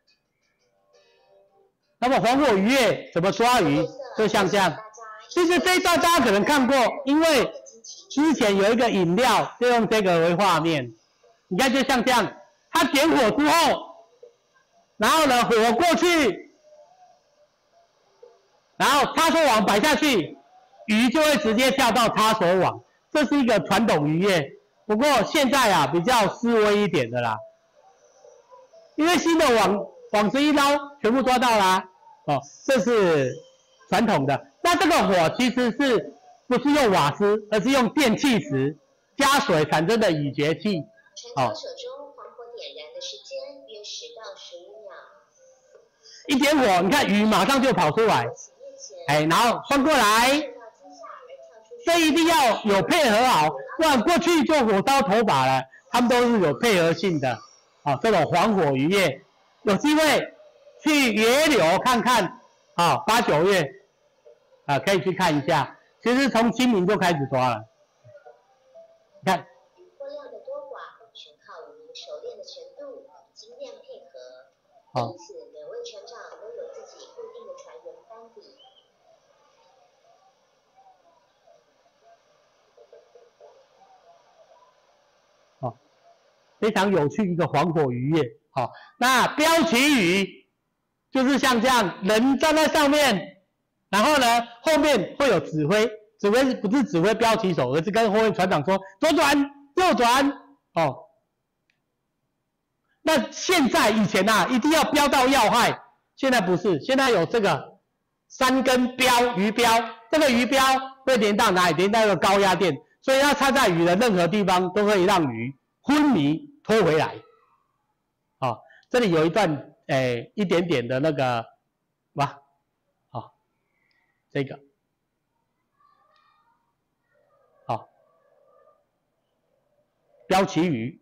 那么黄火鱼叶怎么抓鱼？就像这样。其实这一段大家可能看过，因为之前有一个饮料就用这个为画面。你看就像这样，它点火之后，然后呢火过去，然后插手网摆下去。鱼就会直接跳到插手网，这是一个传统渔业。不过现在比较思维一点的啦，因为新的网子一捞，全部抓到啦。这是传统的。那这个火其实不是用瓦斯，而是用电气石加水产生的乙炔气。传手中黄火点燃的时间约10到15秒。一点火，你看鱼马上就跑出来，然后翻过来。这一定要有配合好，不然过去就火烧头发了。他们都是有配合性的，这种黄火渔业，有机会去野柳看看，8、9月，可以去看一下。其实从清明就开始抓了，你看。货量的多寡全靠渔民熟练的程度与经验配合，因此每位船长都有自己固定的船员班底。非常有趣一个黄火渔业。那标旗鱼就是像这样，人站在上面，然后呢后面会有指挥，指挥不是指挥标旗手，而是跟后面船长说左转右转。那现在以前一定要标到要害，现在不是，现在有这个3根鱼标，这个鱼标会连到哪里？连到一个高压电，所以它插在鱼的任何地方都可以让鱼昏迷拖回来。这里有一段一点点的那个这个标旗鱼。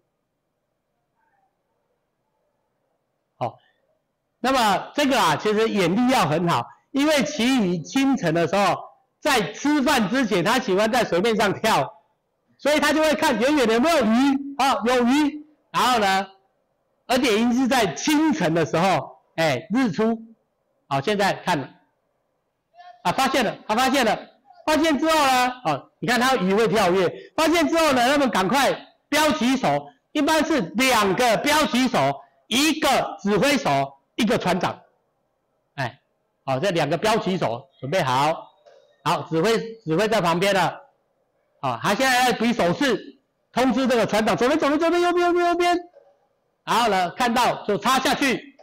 那么这个其实眼力要很好，因为旗鱼清晨的时候在吃饭之前，它喜欢在水面上跳，所以它就会看远远的有没有鱼，有鱼，然后呢，而且一定是在清晨的时候，日出，现在看了，发现了，他发现了，发现之后呢，你看它鱼会跳跃，发现之后呢，他们赶快标旗手，一般是2个标旗手，1个指挥手，1个船长，这2个标旗手准备好，指挥在旁边了，他现在在比手势，通知这个船长左边，右边，然后呢看到就插下去。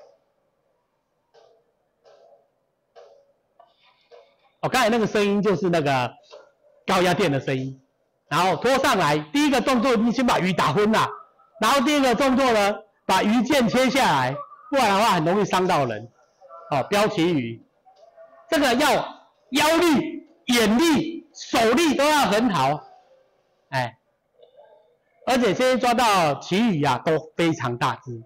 刚才那个声音就是那个高压电的声音，然后拖上来，第一个动作你先把鱼打昏了，然后第二个动作呢，把鱼箭切下来，不然的话很容易伤到人。标旗鱼，这个要腰力、眼力、手力都要很好，而且现在抓到旗鱼都非常大只，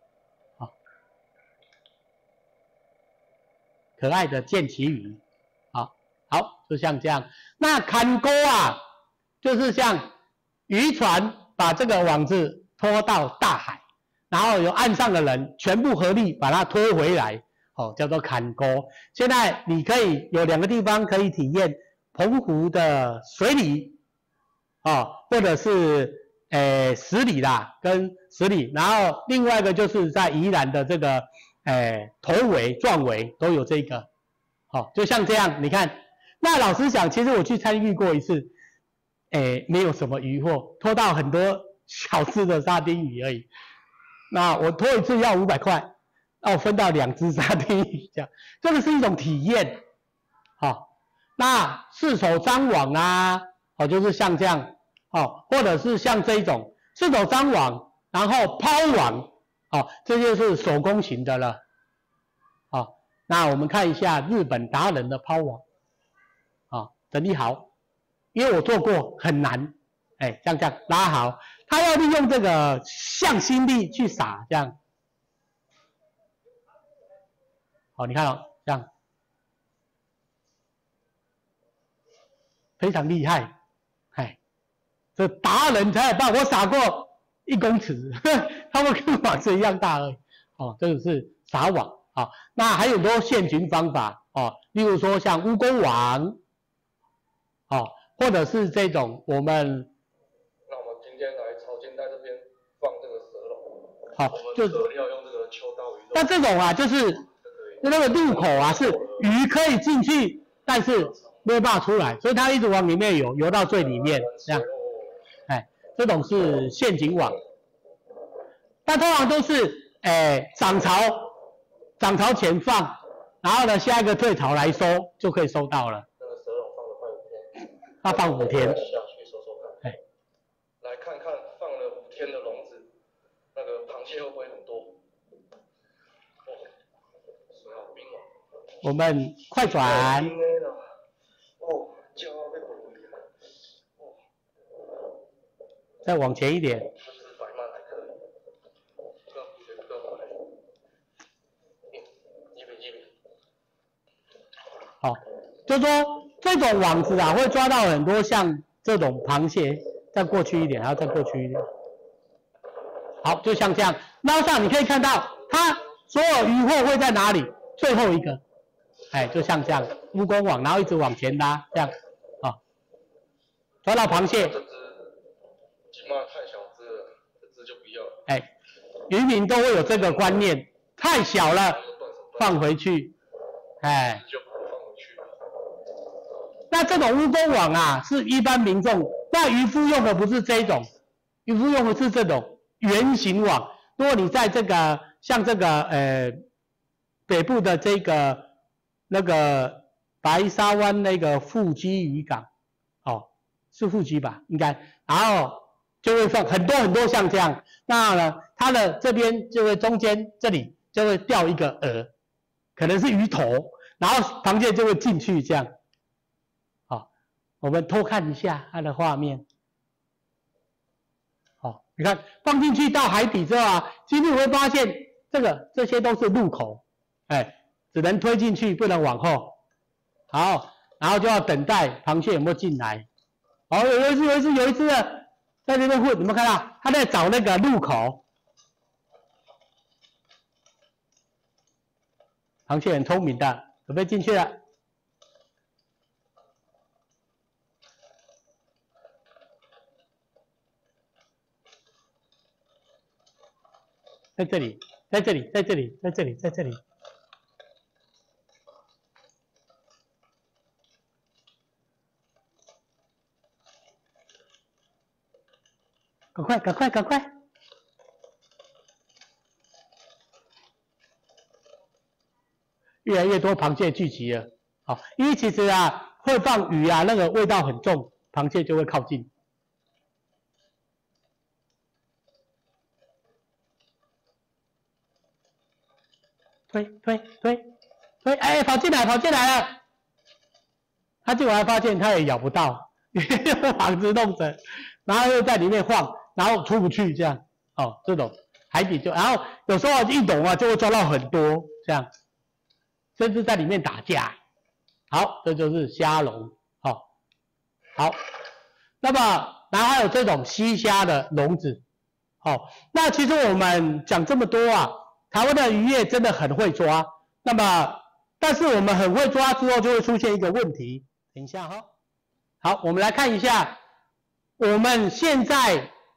可爱的剑旗鱼。好，就像这样。那砍钩就是像渔船把这个网子拖到大海，然后由岸上的人全部合力把它拖回来，叫做砍钩。现在你可以有2个地方可以体验，澎湖的水里，或者是十里啦，跟十里，然后另外一个就是在宜兰的这个头尾、壮尾都有这个，好，就像这样，你看，那老实讲，其实我去参与过一次，没有什么渔获，拖到很多小只的沙丁鱼而已。那我拖一次要500块，那我分到2只沙丁鱼，这样，这个是一种体验，好，那四手张网啊，哦，就是像这样。哦，或者是像这一种四手张网，然后抛网，哦，这就是手工型的了。哦，那我们看一下日本达人的抛网，哦，整理好，因为我做过，很难，像这样拉好，他要利用这个向心力去撒，这样，好，你看哦，这样，非常厉害，这达人才有办法，我撒过1公尺，他们跟网子一样大而已。哦，这个是撒网啊、哦。那还有很多陷阱方法哦，例如说像蜈蚣网，哦，或者是这种我们。 那我们今天来潮间在这边放这个蛇笼。 好，就饵料用这个秋刀鱼肉。 那这种啊，就是那个入口啊，是鱼可以进去，但是没有办法出来，所以它一直往里面游到最里面这样。这种是陷阱网，那通常都是涨潮前放，然后呢下一个退潮来收就可以收到了。 那个蛇笼放了快5天。 它放5天。 下去收看。来看看放了5天的笼子，那个螃蟹会不会很多？哦，水好冰哦。 我们快转。 哦，叫到被捕鱼。 再往前一点。好，就说这种网子啊，会抓到很多像这种螃蟹。再过去一点，然后再过去一点。好，就像这样捞上，你可以看到它所有渔获会在哪里？最后一个，就像这样蜈蚣网，然后一直往前拉，这样，啊，抓到螃蟹。 太小只了，这只就不要。 渔民都会有这个观念，太小了，放回去， 就不放回去了。 那这种蜈蚣网啊，是一般民众，那渔夫用的不是这一种，渔夫用的是这种圆形网。如果你在这个像这个北部的这个那个白沙湾那个富基渔港，哦，是富基吧，应该，然后。就会放很多很多像这样，那呢，它的这边就会中间这里就会掉一个饵，可能是鱼头，然后螃蟹就会进去这样。好，我们偷看一下它的画面。好，你看放进去到海底之后啊，其实你会发现这些都是入口，只能推进去，不能往后。好，然后就要等待螃蟹有没有进来。好，有一只的。在这边混，你们看到他在找那个入口，螃蟹很聪明的，准备进去了。在这里，在这里，在这里，在这里，在这里。赶快，赶快，赶快！越来越多螃蟹聚集了，好，因为其实啊，会放鱼啊，那个味道很重，螃蟹就会靠近。推，跑进来，跑进来了！他进来发现他也咬不到，因为网子弄着。然后又在里面晃，然后出不去这样，哦，这种海底就，然后有时候一懂啊就会抓到很多这样，甚至在里面打架。好，这就是虾笼，好，那么然后还有这种溪虾的笼子，那其实我们讲这么多啊，台湾的渔业真的很会抓，那么但是我们很会抓之后就会出现一个问题，等一下哈，好，我们来看一下。我们现在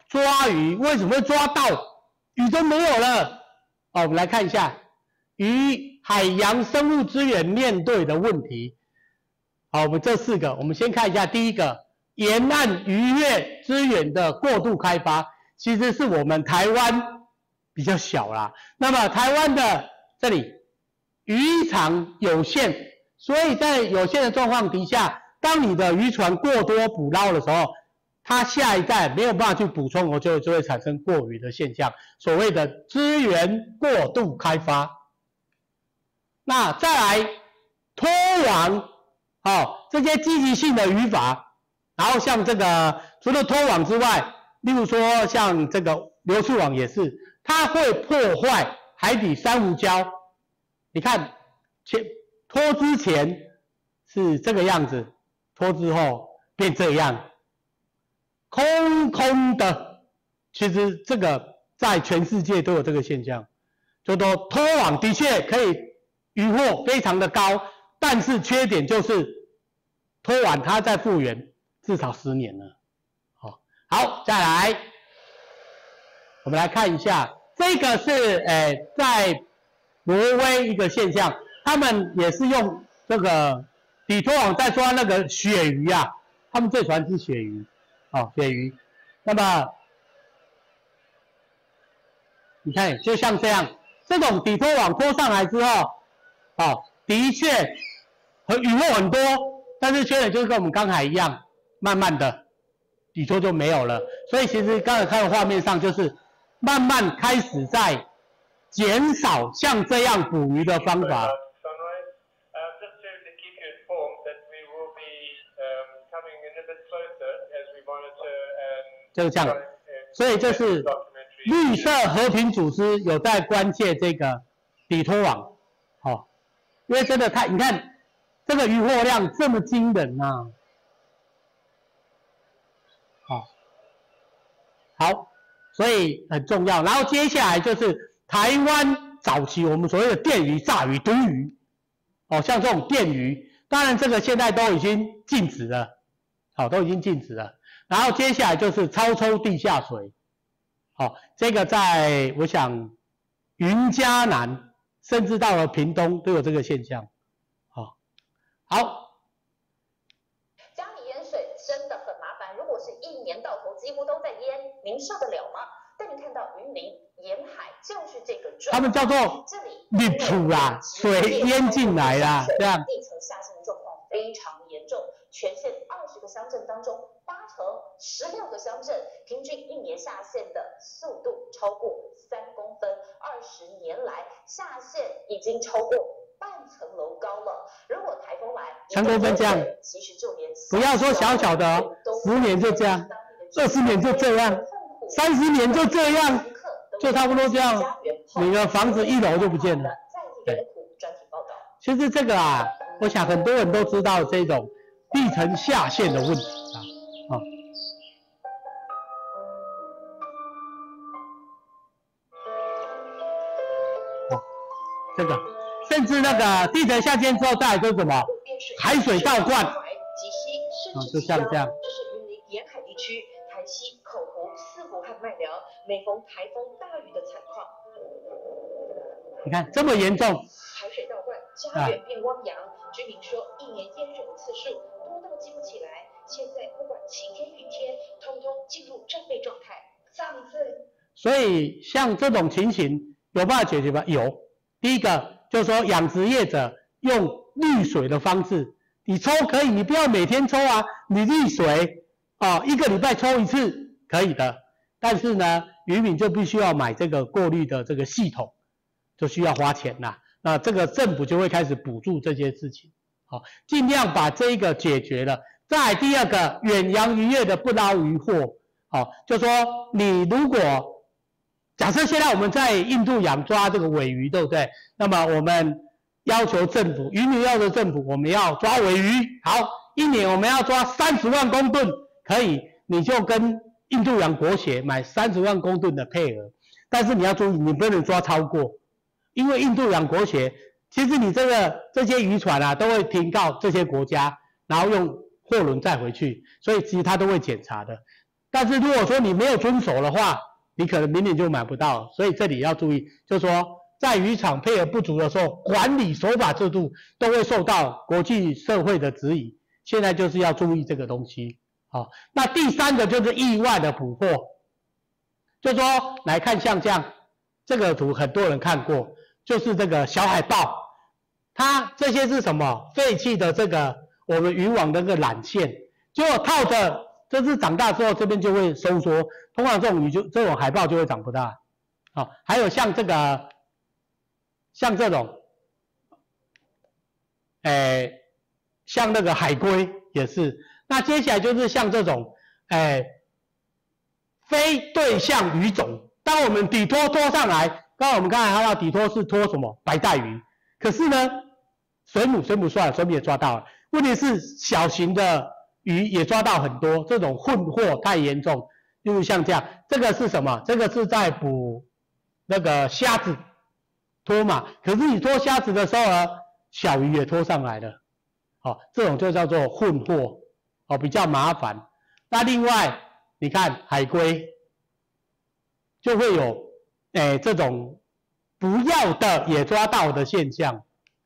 抓鱼，为什么会抓到？鱼都没有了。哦，我们来看一下与海洋生物资源面对的问题。好，我们这4个，我们先看一下第一个，沿岸渔业资源的过度开发，其实是我们台湾比较小啦。那么台湾的这里渔场有限，所以在有限的状况底下，当你的渔船过多捕捞的时候，它下一代没有办法去补充，就会产生过渔的现象，所谓的资源过度开发。那再来拖网，这些积极性的渔法，然后像这个除了拖网之外，例如说像这个流刺网也是，它会破坏海底珊瑚礁。你看，拖之前是这个样子，拖之后变这样。空空的，其实这个在全世界都有这个现象，就说拖网的确可以渔获非常的高，但是缺点就是拖完它再复原至少10年了。好，再来，我们来看一下，这个是在挪威一个现象，他们也是用这个底拖网在抓那个鳕鱼啊，他们最喜欢吃鳕鱼。鳕鱼，那么你看，就像这样，这种底拖网拖上来之后，的确渔获很多，但是缺点就是跟我们刚才一样，慢慢的底拖就没有了。所以其实刚才看的画面上，就是慢慢开始在减少像这样捕鱼的方法。就是这样，所以这是绿色和平组织有在关切这个底拖网，因为真的你看这个渔获量这么惊人啊，好，所以很重要。然后接下来就是台湾早期我们所谓的电鱼、炸鱼、毒鱼，像这种电鱼，当然这个现在都已经禁止了，都已经禁止了。然后接下来就是超抽地下水，这个在我想云嘉南甚至到了屏东都有这个现象，好。 家里淹水真的很麻烦，如果是一年到头几乎都在淹，您受得了吗？但你看到云林沿海就是这个状况， 他们叫做立土啦，水淹进来啦，这样地层下陷的状况非常严重，全县20个乡镇当中8成16个乡镇平均1年下陷的速度超过3公分，20年来下陷已经超过半层楼高了。如果台风来 3公分这样， 其实就连不要说小小的10年就这样，20年就这样，30年就这样，就差不多这样，你的房子1楼就不见了。对，其实这个我想很多人都知道这种地层下陷的问题这个甚至那个地层下陷之后再来就是什么海水倒灌，就像这样。 这是云林沿海地区台西、口湖、四湖和麦寮每逢台风大雨的惨况。 你看这么严重， 海水倒灌，家园变汪洋。居民说，一年淹水的次数多到记不起来。现在不管晴天雨天，通通进入战备状态。 所以像这种情形有办法解决吗？有。第一个就是说养殖业者用滤水的方式，你抽可以，你不要每天抽啊，你滤水1个礼拜抽1次可以的。但是呢，渔民就必须要买这个过滤的这个系统，就需要花钱啦。那这个政府就会开始补助这些事情，尽量把这一个解决了。再来第二个，远洋渔业的不捞渔获，就说你如果假设现在我们在印度洋抓这个鲔鱼，对不对？那么我们要求政府，渔民要求政府，我们要抓鲔鱼，好，1年我们要抓30万公吨，可以，你就跟印度洋国协买30万公吨的配额，但是你要注意，你不能抓超过，因为印度洋国协，其实你这些渔船都会停靠这些国家，然后用货轮载回去，所以其实他都会检查的。 但是如果说你没有遵守的话，你可能明年就买不到。所以这里要注意，就是说在渔场配合不足的时候，管理守法制度都会受到国际社会的质疑。现在就是要注意这个东西。好，那第三个就是意外的捕获，就是说来看像这样，这个图很多人看过，就是这个小海豹，它这些是什么？废弃的这个我们渔网的那个缆线，结果套着，这只长大之后这边就会收缩，通常这种海豹就会长不大。好，还有像这个，像这种，像那个海龟也是。那接下来就是像这种，非对象鱼种。当我们底拖拖上来，刚刚我们才看到底拖是拖什么？白带鱼。可是呢，水母算了，水母也抓到了。问题是小型的鱼也抓到很多，这种混货太严重。就是像这样，这个是什么？这个是在捕那个虾子拖嘛。可是你拖虾子的时候呢，小鱼也拖上来了。好，这种就叫做混货。比较麻烦。那另外，你看海龟就会有这种不要的也抓到的现象。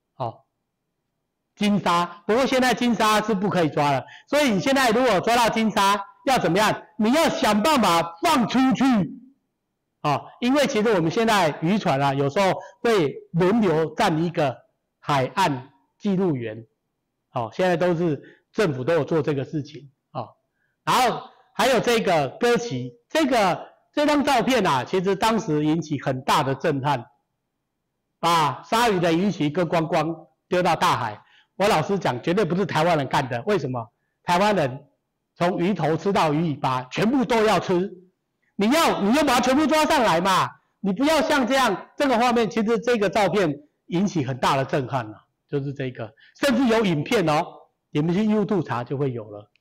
金沙，不过现在金沙是不可以抓了，所以你现在如果抓到金沙，要怎么样？你要想办法放出去。因为其实我们现在渔船啊，有时候会轮流站一个海岸记录员。现在都是。政府都有做这个事情然后还有这个鸽旗，这张照片啊，其实当时引起很大的震撼，把鲨鱼的鱼鳍割光光丢到大海。我老实讲，绝对不是台湾人干的。为什么？台湾人从鱼头吃到鱼尾巴，全部都要吃。你就把它全部抓上来嘛，你不要像这样。这个画面其实这个照片引起很大的震撼了，就是这个，甚至有影片你们去 YouTube 查就会有了。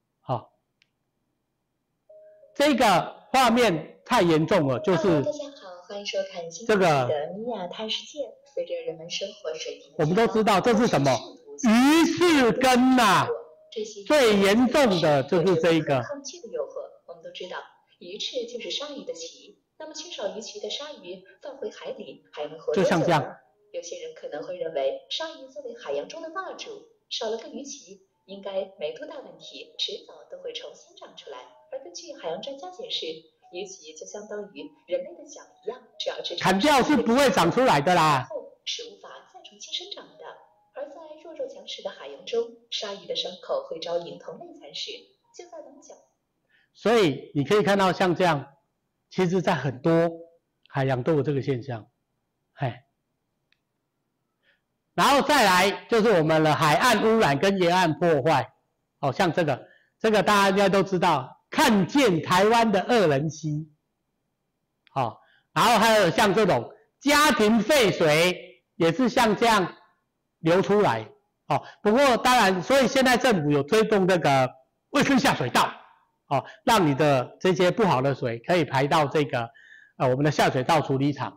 这个画面太严重了，就是大家好，欢迎收看这个的米亚探世界。随着人们生活水平， 我们都知道这是什么鱼翅根呐，最严重的就是这一个。 抗拒的诱惑，我们都知道，鱼翅就是鲨鱼的鳍。那么缺少鱼鳍的鲨鱼放回海里还能活多久呢？ 就像这样。 有些人可能会认为，鲨鱼作为海洋中的霸主，少了个鱼鳍，应该没多大问题，迟早都会重新长出来。而根据海洋专家解释，鱼鳍就相当于人类的脚一样，只要支撑砍掉是不会长出来的啦， 是无法再重新生长的。而在弱肉强食的海洋中，鲨鱼的伤口会招引同类残食，就在棱角。 所以你可以看到像这样，其实在很多海洋都有这个现象。然后再来就是我们的海岸污染跟沿岸破坏。像这个大家应该都知道，看见台湾的恶人溪。然后还有像这种家庭废水也是像这样流出来。不过当然，所以现在政府有推动这个卫生下水道，让你的这些不好的水可以排到这个我们的下水道处理厂。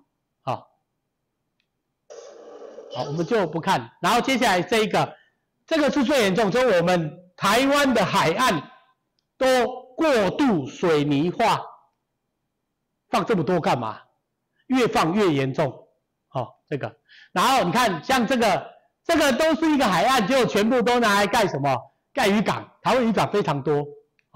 好，我们就不看。然后接下来这个是最严重，就是我们台湾的海岸都过度水泥化，放这么多干嘛？越放越严重。这个，然后你看像这个都是一个海岸，结果全部都拿来盖什么？盖渔港，台湾渔港非常多。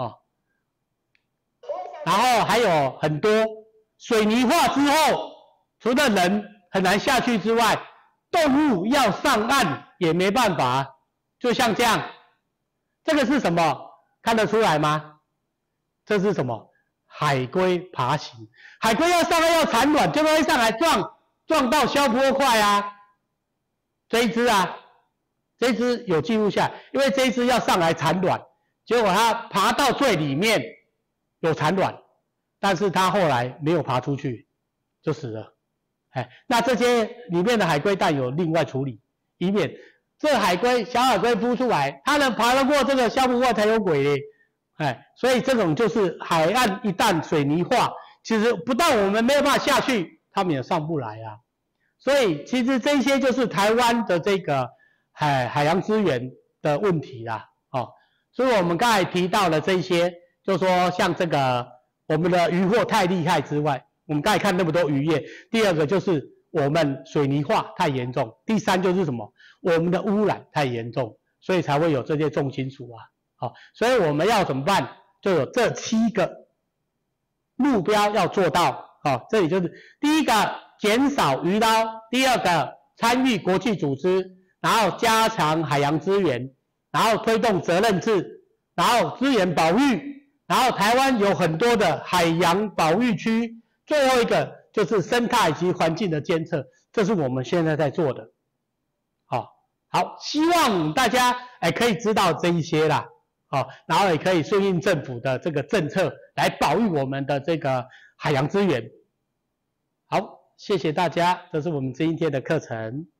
然后还有很多水泥化之后，除了人很难下去之外，动物要上岸也没办法。就像这样，这个是什么？看得出来吗？这是什么？海龟爬行。海龟要上岸要产卵，就会上来撞到消波块啊。这一只有记录下来，因为这一只要上来产卵，结果它爬到最里面有产卵，但是它后来没有爬出去，就死了。那这些里面的海龟蛋有另外处理，以免这小海龟孵出来，它能爬得过这个消波块才有鬼嘞。所以这种就是海岸一旦水泥化，其实不但我们没有办法下去，他们也上不来啊。所以其实这些就是台湾的这个海洋资源的问题啦。所以我们刚才提到的这些， 就是说像这个我们的渔获太厉害之外，我们刚才看那么多渔业，第二个就是我们水泥化太严重，第三就是什么？我们的污染太严重，所以才会有这些重金属啊。好，所以我们要怎么办？就有这7个目标要做到。好，这里就是第一个减少渔捞，第二个参与国际组织，然后加强海洋资源，然后推动责任制，然后资源保育，然后台湾有很多的海洋保育区，最后一个就是生态及环境的监测，这是我们现在在做的。好，希望大家可以知道这一些啦，然后也可以顺应政府的这个政策来保育我们的这个海洋资源。好，谢谢大家，这是我们今天的课程。